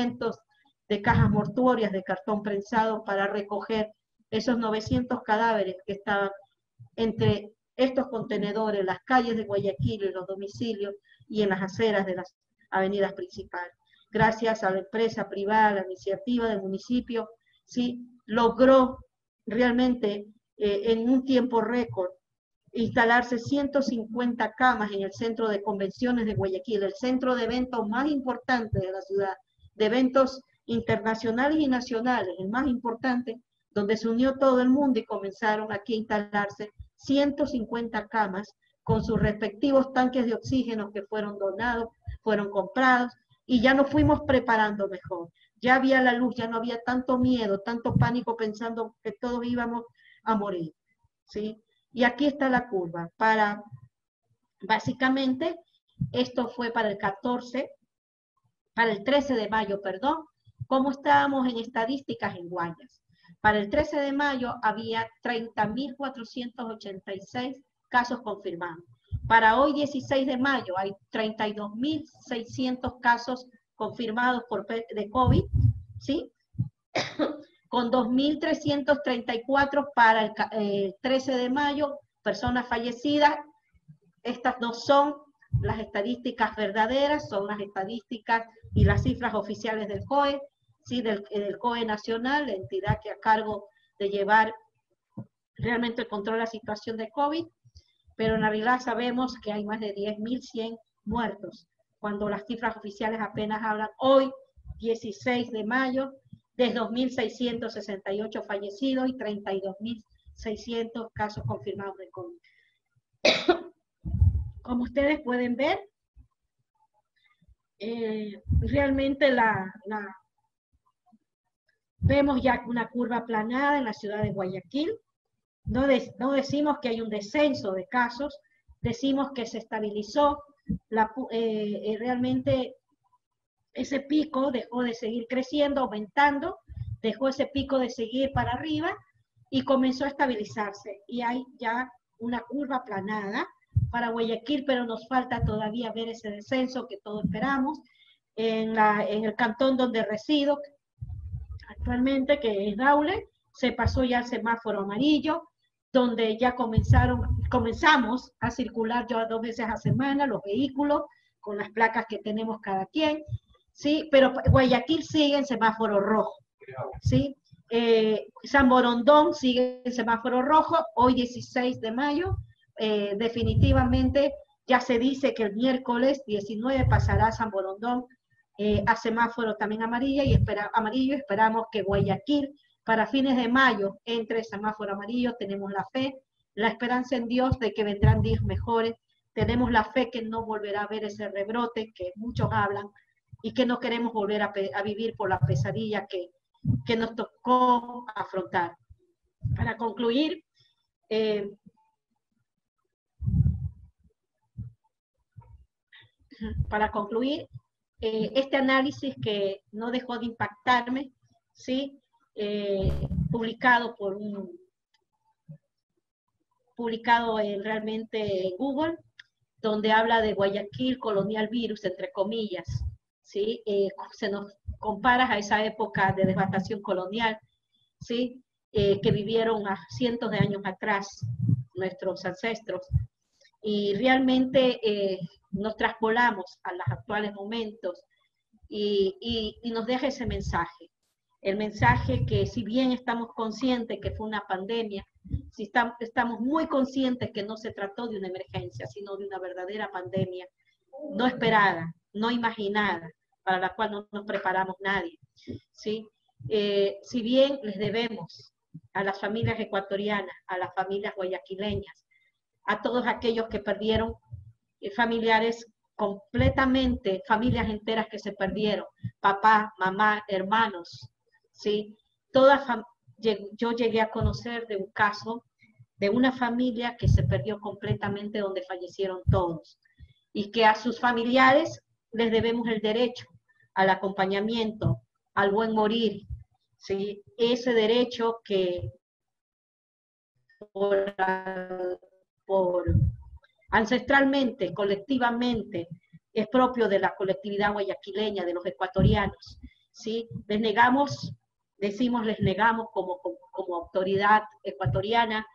de cajas mortuorias de cartón prensado para recoger esos 900 cadáveres que estaban entre estos contenedores, las calles de Guayaquil, en los domicilios y en las aceras de las avenidas principales. Gracias a la empresa privada, a la iniciativa del municipio, ¿sí?, logró realmente en un tiempo récord instalarse 150 camas en el centro de convenciones de Guayaquil, el centro de eventos más importante de la ciudad, de eventos internacionales y nacionales, el más importante, donde se unió todo el mundo y comenzaron aquí a instalarse 150 camas con sus respectivos tanques de oxígeno que fueron donados, fueron comprados, y ya nos fuimos preparando mejor. Ya había la luz, ya no había tanto miedo, tanto pánico pensando que todos íbamos a morir, ¿sí? Y aquí está la curva. Básicamente, esto fue para el 13 de mayo, perdón, ¿cómo estábamos en estadísticas en Guayas? Para el 13 de mayo había 30.486 casos confirmados. Para hoy, 16 de mayo, hay 32.600 casos confirmados de COVID, ¿sí? Con 2.334 para el 13 de mayo, personas fallecidas. Estas no son las estadísticas verdaderas, son las estadísticas y las cifras oficiales del COE, ¿sí?, del COE nacional, la entidad que a cargo de llevar realmente el control de la situación de COVID. pero en realidad sabemos que hay más de 10.100 muertos, cuando las cifras oficiales apenas hablan hoy, 16 de mayo, de 2.668 fallecidos y 32.600 casos confirmados de COVID. Como ustedes pueden ver, realmente vemos ya una curva aplanada en la ciudad de Guayaquil. No decimos que hay un descenso de casos, decimos que se estabilizó. Realmente ese pico dejó de seguir creciendo, aumentando, dejó ese pico de seguir para arriba y comenzó a estabilizarse. Y hay ya una curva aplanada para Guayaquil, pero nos falta todavía ver ese descenso que todos esperamos. En el cantón donde resido actualmente, que es Daule, se pasó ya el semáforo amarillo, donde ya comenzamos a circular ya 2 veces a semana los vehículos con las placas que tenemos cada quien, ¿sí? Pero Guayaquil sigue en semáforo rojo, ¿sí? San Borondón sigue en semáforo rojo, hoy 16 de mayo, definitivamente ya se dice que el miércoles 19 pasará San Borondón a semáforo también amarillo, y esperamos que Guayaquil para fines de mayo entre semáforo amarillo. Tenemos la fe, la esperanza en Dios de que vendrán días mejores, tenemos la fe que no volverá a haber ese rebrote que muchos hablan y que no queremos volver a vivir por la pesadilla que nos tocó afrontar. Para concluir, este análisis que no dejó de impactarme, ¿sí? Publicado realmente en Google, donde habla de Guayaquil colonial virus, entre comillas, ¿sí? Se nos compara a esa época de devastación colonial, ¿sí? Que vivieron a cientos de años atrás nuestros ancestros, y realmente nos traspolamos a los actuales momentos y nos deja ese mensaje. El mensaje que, si bien estamos conscientes que fue una pandemia, si estamos muy conscientes que no se trató de una emergencia, sino de una verdadera pandemia, no esperada, no imaginada, para la cual no nos preparamos nadie, ¿sí? Si bien les debemos a las familias ecuatorianas, a las familias guayaquileñas, a todos aquellos que perdieron familiares completamente, familias enteras que se perdieron, papá, mamá, hermanos, ¿sí? Yo llegué a conocer de un caso de una familia que se perdió completamente, donde fallecieron todos, y que a sus familiares les debemos el derecho al acompañamiento, al buen morir, ¿sí? Ese derecho que por ancestralmente, colectivamente, es propio de la colectividad guayaquileña, de los ecuatorianos, ¿sí? Les negamos como autoridad ecuatoriana,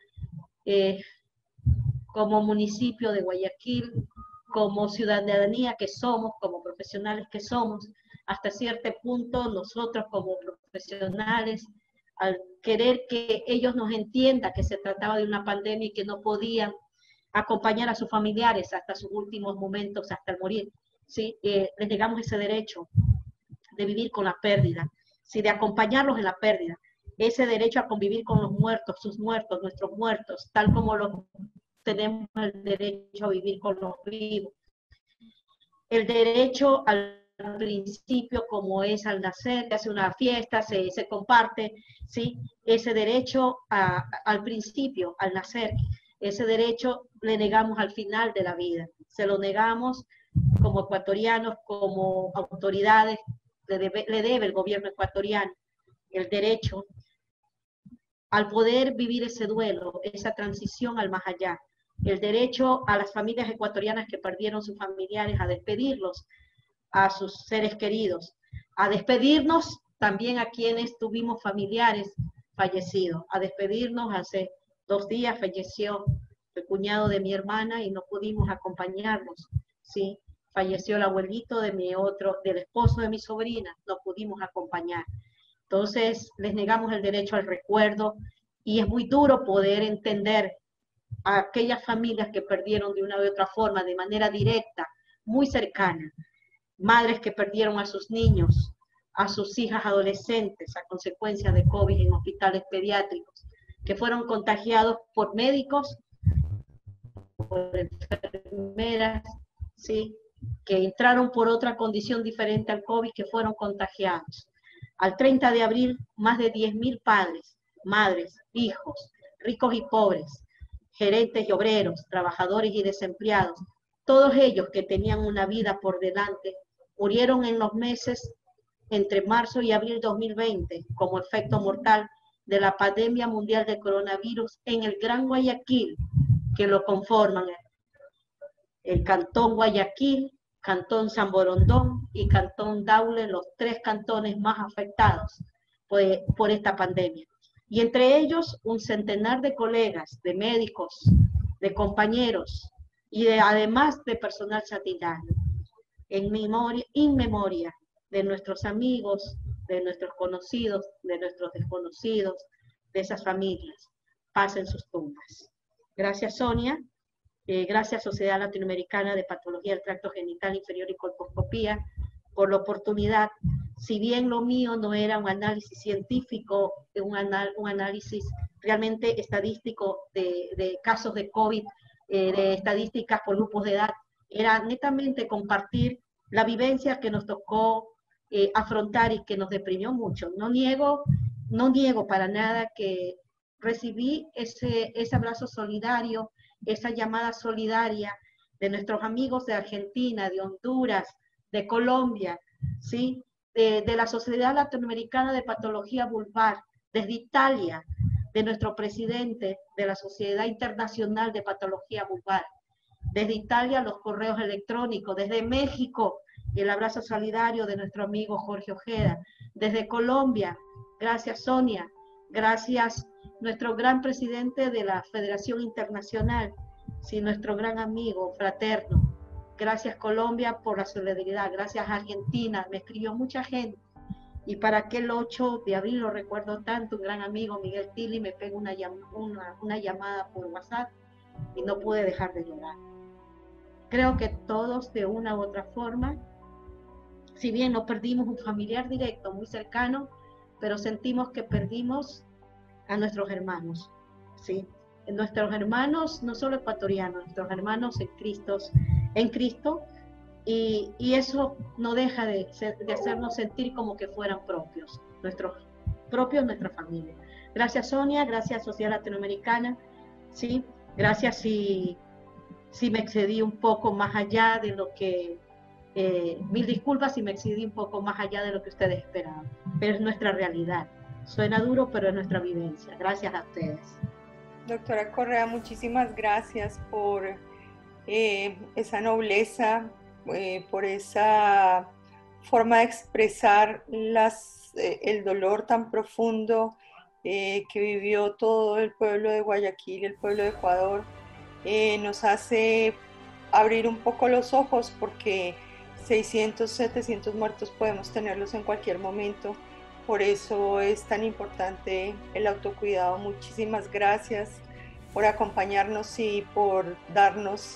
como municipio de Guayaquil, como ciudadanía que somos, como profesionales que somos, hasta cierto punto nosotros como profesionales, al querer que ellos nos entiendan que se trataba de una pandemia y que no podían acompañar a sus familiares hasta sus últimos momentos, hasta el morir, ¿sí? Les negamos ese derecho de vivir con la pérdida, ¿sí? De acompañarlos en la pérdida, ese derecho a convivir con los muertos, sus muertos, nuestros muertos, tal como los tenemos el derecho a vivir con los vivos. El derecho al principio, como es al nacer, se hace una fiesta, se comparte, ¿sí? Ese derecho al principio, al nacer, ese derecho le negamos al final de la vida, se lo negamos como ecuatorianos, como autoridades, le debe el gobierno ecuatoriano el derecho al poder vivir ese duelo, esa transición al más allá, el derecho a las familias ecuatorianas que perdieron sus familiares a despedirlos, a sus seres queridos, a despedirnos también a quienes tuvimos familiares fallecidos, a despedirnos. Hace 2 días falleció el cuñado de mi hermana y no pudimos acompañarnos, ¿sí? Falleció el abuelito del esposo de mi sobrina, no pudimos acompañar. Entonces les negamos el derecho al recuerdo, y es muy duro poder entender a aquellas familias que perdieron de una u otra forma, de manera directa, muy cercana, madres que perdieron a sus niños, a sus hijas adolescentes a consecuencia de COVID en hospitales pediátricos, que fueron contagiados por médicos, por enfermeras, ¿sí? Que entraron por otra condición diferente al COVID, que fueron contagiados. Al 30 de abril, más de 10.000 padres, madres, hijos, ricos y pobres, gerentes y obreros, trabajadores y desempleados, todos ellos que tenían una vida por delante, murieron en los meses entre marzo y abril 2020 como efecto mortal de la pandemia mundial de coronavirus en el Gran Guayaquil, que lo conforman el Cantón Guayaquil, Cantón San Borondón y Cantón Daule, los 3 cantones más afectados por esta pandemia. Y entre ellos un centenar de colegas, de médicos, de compañeros y además de personal sanitario, in memoria de nuestros amigos, de nuestros conocidos, de nuestros desconocidos, de esas familias. Paz en sus tumbas. Gracias, Sonia. Gracias, Sociedad Latinoamericana de Patología del Tracto Genital Inferior y Colposcopía, por la oportunidad. Si bien lo mío no era un análisis científico, un análisis realmente estadístico de casos de COVID, de estadísticas por grupos de edad, era netamente compartir la vivencia que nos tocó afrontar y que nos deprimió mucho. No niego para nada que recibí ese abrazo solidario, esa llamada solidaria de nuestros amigos de Argentina, de Honduras, de Colombia, ¿sí? De la Sociedad Latinoamericana de Patología Vulvar, desde Italia, de nuestro presidente de la Sociedad Internacional de Patología Vulvar, desde Italia los correos electrónicos, desde México el abrazo solidario de nuestro amigo Jorge Ojeda, desde Colombia, gracias Sonia, gracias nuestro gran presidente de la Federación Internacional, sí, nuestro gran amigo, fraterno. Gracias Colombia por la solidaridad, gracias Argentina, me escribió mucha gente. Y para aquel 8 de abril, lo recuerdo tanto, un gran amigo, Miguel Tilly, me pegó una llamada por WhatsApp y no pude dejar de llorar. Creo que todos de una u otra forma, si bien no perdimos un familiar directo, muy cercano, pero sentimos que perdimos a nuestros hermanos, ¿sí? Nuestros hermanos, no solo ecuatorianos, nuestros hermanos en Cristo, y eso no deja de hacernos sentir como que fueran propios, nuestra familia. Gracias Sonia, gracias Sociedad Latinoamericana, ¿sí? Gracias si me excedí un poco más allá de lo que, mil disculpas si me excedí un poco más allá de lo que ustedes esperaban, pero es nuestra realidad. Suena duro, pero es nuestra vivencia. Gracias a ustedes. Doctora Correa, muchísimas gracias por esa nobleza, por esa forma de expresar el dolor tan profundo que vivió todo el pueblo de Guayaquil, el pueblo de Ecuador. Nos hace abrir un poco los ojos porque 600, 700 muertos podemos tenerlos en cualquier momento. Por eso es tan importante el autocuidado. Muchísimas gracias por acompañarnos y por darnos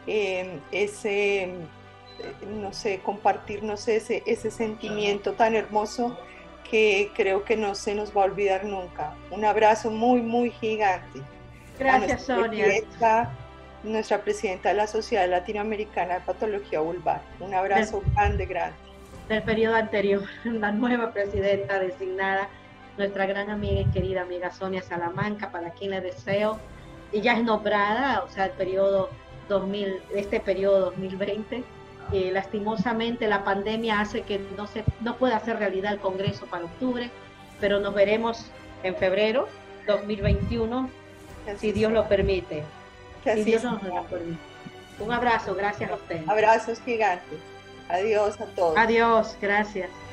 compartirnos ese sentimiento tan hermoso que creo que no se nos va a olvidar nunca. Un abrazo muy, muy gigante. Gracias, Sonia. Nuestra presidenta de la Sociedad Latinoamericana de Patología Vulvar. Un abrazo grande, grande. Del periodo anterior, la nueva presidenta designada, nuestra gran amiga y querida amiga Sonia Salamanca, para quien le deseo, y ya es nombrada, o sea, este periodo 2020, lastimosamente la pandemia hace que no pueda hacer realidad el Congreso para octubre, pero nos veremos en febrero 2021, si Dios lo permite. Si Dios nos lo permite. Un abrazo, gracias a ustedes. Abrazos gigantes. Adiós a todos. Adiós, gracias.